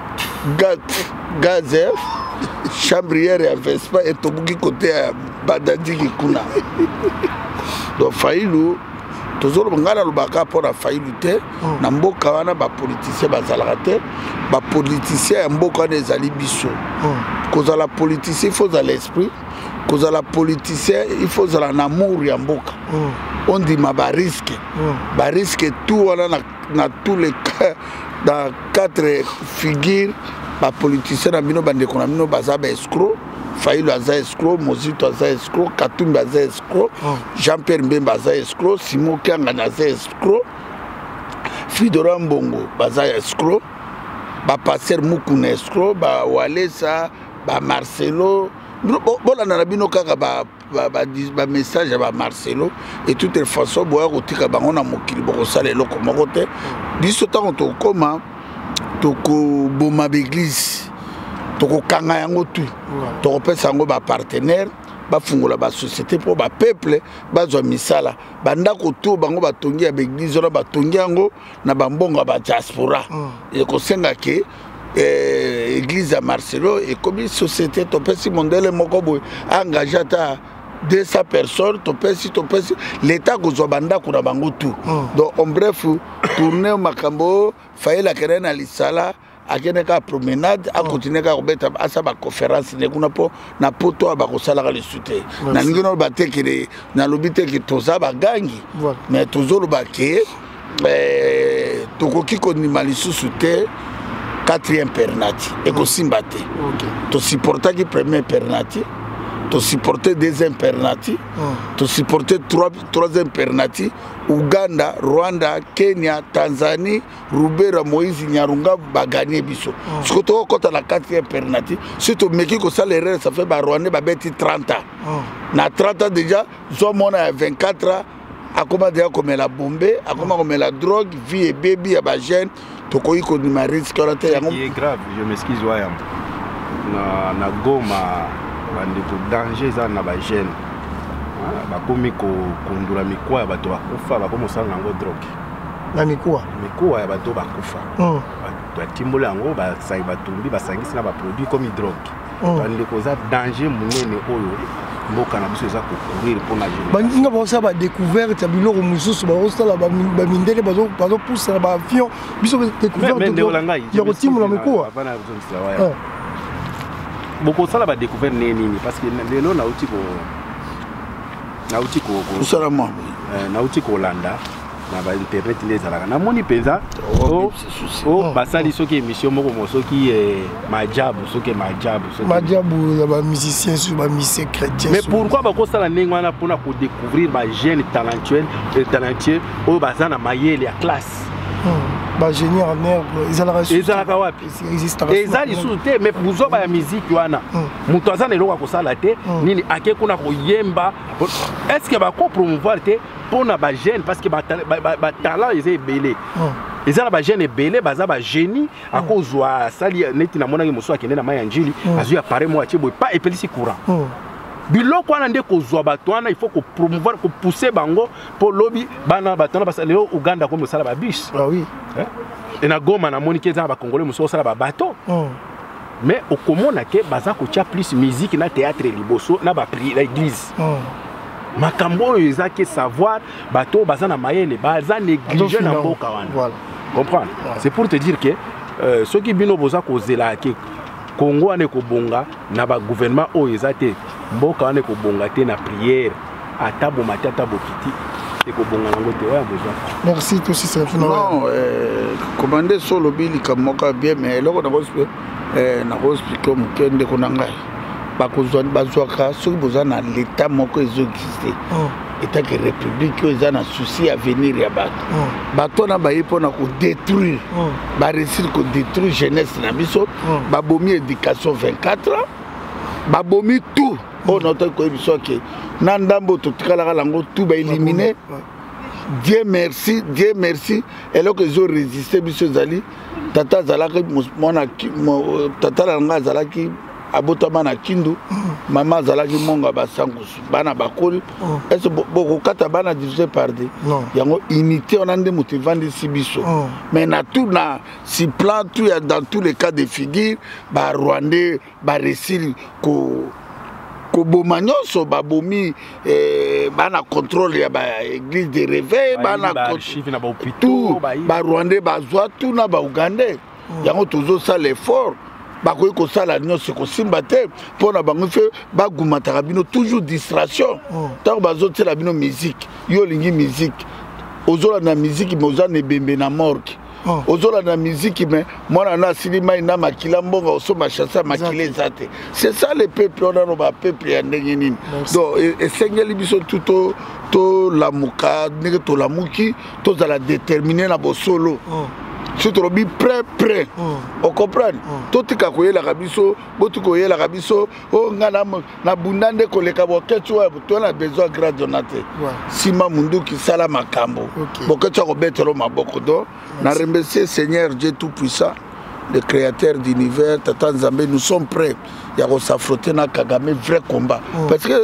gaz chambrière ya Vespa etobuki kote ya badadiki kuna donc failu tozolo ngana lobaka pona failu te na mboka wana ba politicien bazalaka te ba politicien ya mboka wana ezali biso kozala politicien il faut à l'esprit kozala politicien il faut à l'amour ya mboka on dit ma ba risque tout wana na tous les cas dans 4 figures ba politicien na bino bande kona bino baza ba escroc Faïlo aza escroc, Mozito aza escroc, Katumbi aza escroc, Jean-Pierre Mbemba aza escroc, Simon Kangana aza escroc, Fridora Mbongo aza escroc, Passer Mukuna escroc, Walesa, Marcelo, bon anabino kaka message à Marcelo et toute les façons boya kotika bango na mokili boko sala eloko moko te biso tango to koma to ko boma l'église to ko kanga yango tu to ko pesa yango ba partenaire ba fungola ba société pour ba peuple ba zo misala banda ko to bango ba tongi ya l'église na ba tongi yango na ba mbongo ba diaspora et ko senga ke église à Marcelo et comme société to pesi mondele moko boy engagé ta 200 personnes to pesi l'état ko zo banda ko na bango tout donc en bref tourner makambo faila kerena lisala akene ka promenade a continuer ka robeta asa ba conférence ne kuna po na poto ba ko sala ka le soute na ngino ba tekere na lobite ki toza ba gangi mais tozolo ba ke tokoki ko nimalisu soute 4e pernati et ko simbate to supporter ki premier pernati to supporter 2e pernati to supporter 3e pernati Uganda, Rwanda, Kenya, Tanzanie, Rubera, Moïse, Nyarunga, bagagné biso. Ce que tu as quand la 4e pernati, si tu mets que ça l'erreur, ça fait bah Rwanda, bah bête 30 ans. Na 30 ans déjà, Zomon a 24 ans, a comment déjà comme la bombe, a comment comme la drogue, vie et baby, à ba jeune, tu connais qu'on a risque là. Ce qui est grave, je m'excuse, Wayam. Na Goma, bandeko danger ça na ba jeune. Bakomi kondula mikoa ya bato bakufa bakomosala nango drogue na mikoa ya bato bakufa batimbola yango basai batumbi basangisi na baproduit comme drogue bandeko za danger munene oyo mboka na biso eza kokurir mpona bandinga bakosala badécouverte ya biloko mosusu bakosala bamindele bazopusana na baavion biso découverte ya kotimbola mikoa bokosala badécouverte nini parce que lelo nauti nauti kolanda na ba internet lezalaka namoni penza basali soki émission moko mosoki majabu ya ba musicien sur ba musicien chrétien mais pourquoi bakosala ndenge wana mpona kodécouvrir ba jeune talentueux oyo baza na mayele ya classe ba génie en herbe ezalaka wapi eza lisusu te mais buzoba ya musique wana moto aza na eloko akosala te nini ake kuna koyemba est ce que bakopromouvoir te mpona bajeune parce que batalent eza ebele eza na bajeune ebele baza bagénie akozwa asali neti namonaki mosusu akende na mai ya njili azwi apare mo atie boye pa epelisi courant biloko wana nde kozwa bato wana il faut kopromouvoir kopousser bango mpo lobi bana bato wana basala lelo Uganda komi osala babus e na Goma namoni ke eza na bakongole mosusu osala babato mais okomona ke baza kotia plus musique na théâtre liboso na baéglise makambo oyo eza ke savoir bato baza na mayele baza néglige na mboka wana comprendre c'est pour te dire que soki bino boza kozela ke Congo wana ekobonga na ba gouvernement oyo eza te mboka wana ekobonga te na prière ata bomati ata bokiti ekobonga nango te oya besoin. Merci toi aussi c'est non commander solo bili kamoka bien mais loko na hospital mukende konanga bakozwa bazwaka soki boza na l'état moko ezokiste état que république oyo na souci à venir ya bato na baye mpona kodétruire baréussir kodétruire jeunesse na biso babomi éducation 24 ans babomi tout oyo naotaki koyebi biso ke na ndambo totikalaka lango tout baélimine Dieu merci eloko ezoresiste biso ezali tata azalaki mwana tata nanga azalaki abotama na Kindu mama azalaki monga basangusu bana bakoli est-ce bokokata bana divisé par deux yango unité on a ndé motivandi sibiso mais na tout na si plan tout dans tous les cas de figure ba Rwandais ba réussir ko boma nyonso babomi bana contrôle ya ba église de réveil bana tout ba Rwandais bazwa tout na ba Ugandais yango tozo ça l'effort bakoyi kosala nyonso kosimba te mpona bango fe bagumataka bino toujours distraction ntango bazotiela bino musique yo olingi musique ozolanda musique mais oza na ebembe na morgue ozola na musique mais mwana na silima ina makila mbonga oso machasa makile zate c'est ça le peuple on a no ba peuple ya ndenge nini donc esengeli biso tout to lamuka ndenge to lamuki to za la déterminer na bosolo si tu es prêt, on comprend. Tout ce que tu as biso, botu ko yela biso, oh ngana na bundande ko le kabo ketu tu as besoin grâce donaté. Sima mundu ki sala makambo. Boko tu ko betelo maboko do. Na remercier Seigneur Dieu tout puissant, le créateur d'univers, Tata Nzambe, nous sommes prêts. Ya ko s'affronter na Kagame vrai combat parce que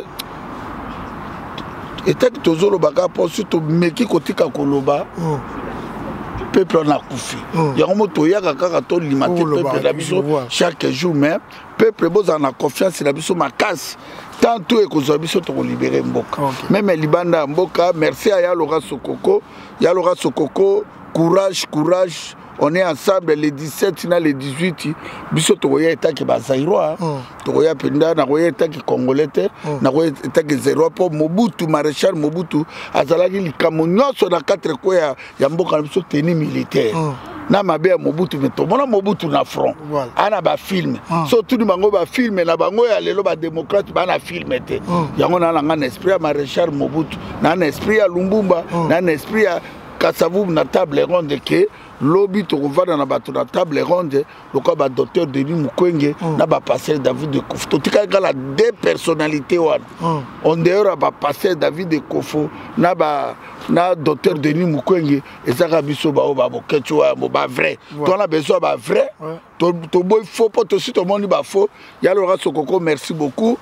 et que tozolo baka pour surtout meki kotika koloba. Peuple on a koufi. Il y a un mot to yaka kaka to limité peuple la biso chaque jour mais peuple boz en a confiance la biso ma casse tant tout et que biso to libérer mboka. Même libanda mboka merci à Yalora Sokoko. Yalora Sokoko courage. On est ensemble les 17 na les 18 biso to ya état ki ba Zaïrois to ya penda na ko état ki congolais na ko état ki zéro pour Mobutu maréchal Mobutu azalaki likamo nyonso na 4 ko ya mboka biso tenue militaire na mabe ya Mobutu mais to mona Mobutu na front ana ba film so tout le bango ba film na bango ya lelo ba démocrate ba na film te yango na nga esprit ya maréchal Mobutu na esprit ya Lumbumba na esprit ya Kasavu na table ronde que lobby to vana na bato na table ronde le quoi ba docteur Denis Mukwege na ba passer David de Kofo tika la deux personnalités on dehors ba passer David de Kofo na docteur Denis Mukwege et ça biso ba boketu ba vrai to on a besoin ba vrai to boy faux pas to si tout le monde ba faux ya Laura Sokoko merci beaucoup.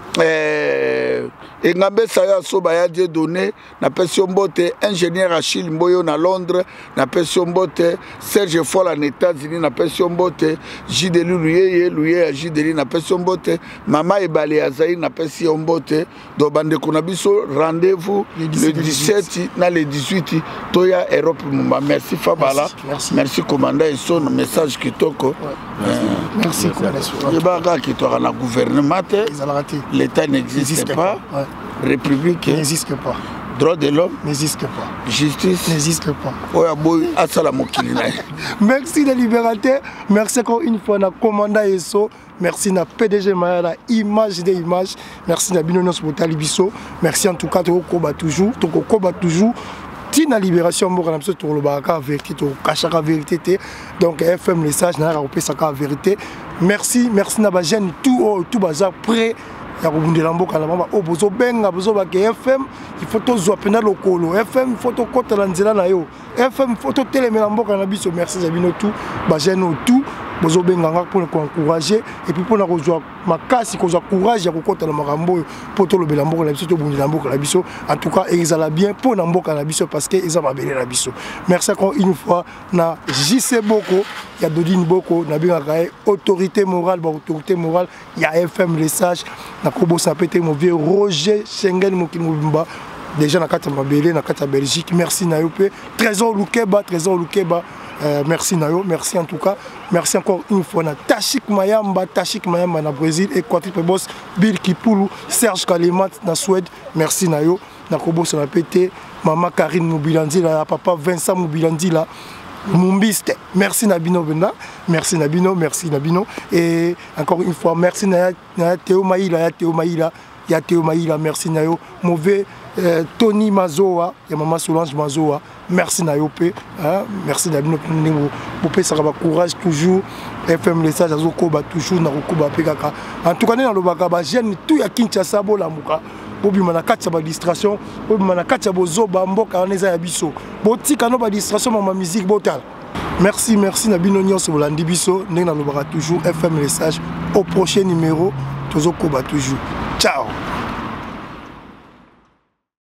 Et Ngambe Saya Sobaya Dieu donné, na Pession Bote, ingénieur Achille Mboyo na Londres, na Pession Bote, Serge Foll en États-Unis, na Pession Bote, Jideli Louye à Jideli, na Pession Bote, Mama Ebale Azaï, na Pession Bote, do Bande Kunabiso, rendez-vous le 17, na le 18, Toya Europe Mumba. Merci Fabala, merci commandant et son message qui toko. Merci. Il y a qui toka na gouvernement. L'État n'existe pas. République n'existe pas. Droit de l'homme n'existe pas. Justice n'existe pas. Merci les libérateurs. Merci encore une fois à commandant ESO. Merci à PDG Mayala, image des images. Merci à Binonos Botalibiso. Merci en tout cas de Koba toujours. Tina libération moko na biso to lobaka vérité to kachaka vérité donc FM message na rappeler ça ka vérité merci na ba jeune tout baza prêt ya kobundela mboka na mama o bozo benga bozo ba FM il faut to zwa pena lokolo FM faut to kota la nzela na yo FM faut to telemela mboka na biso merci za bino tout ba jeune tout bozo benga pour encourager et puis pour na kozwa makasi kozwa courage ya kokota na makambo pour to lobela mboka na biso to bundela mboka na biso en tout cas ezala bien pour na mboka na biso parce que eza mabele na biso merci encore une fois na JC Boko ya Dodine Boko na bengaka autorité morale ya FM message na kobosa pété mon vieux Roger Schengen Mokimubimba déjà na kata mabele na kata Belgique merci na yo pe Trésor Lukeba merci Nayo, merci en tout cas. Merci encore une fois à Tachik Mayamba na Brésil et Quadruple Boss Bill Kipulu, Serge Kalimat na Suède. Merci Nayo. Na Kobo sur la PT, Maman Karine Moubilandi là, Papa Vincent Moubilandi là. Mumbiste. Merci Nabino Benda. Merci Nabino et encore une fois merci na Théo Maïla, ya Théo Maïla, merci Nayo. Mauvais Tony Mazoa, ya Maman Solange Mazoa. Merci Nayope, merci Nabino pour ça va courage toujours. FM message azokoba toujours na koba pekaka. En tout cas na lobaka ba jeune tout ya Kinshasa bola muka. Bobi manakati ba distraction, bobi manakati bozoba mboka neza ya biso. Botika no ba distraction ma musique botal. Merci Nabino nyonso bolandi biso ndenge na lobaka toujours FM message au prochain numéro tozokoba toujours. Ciao.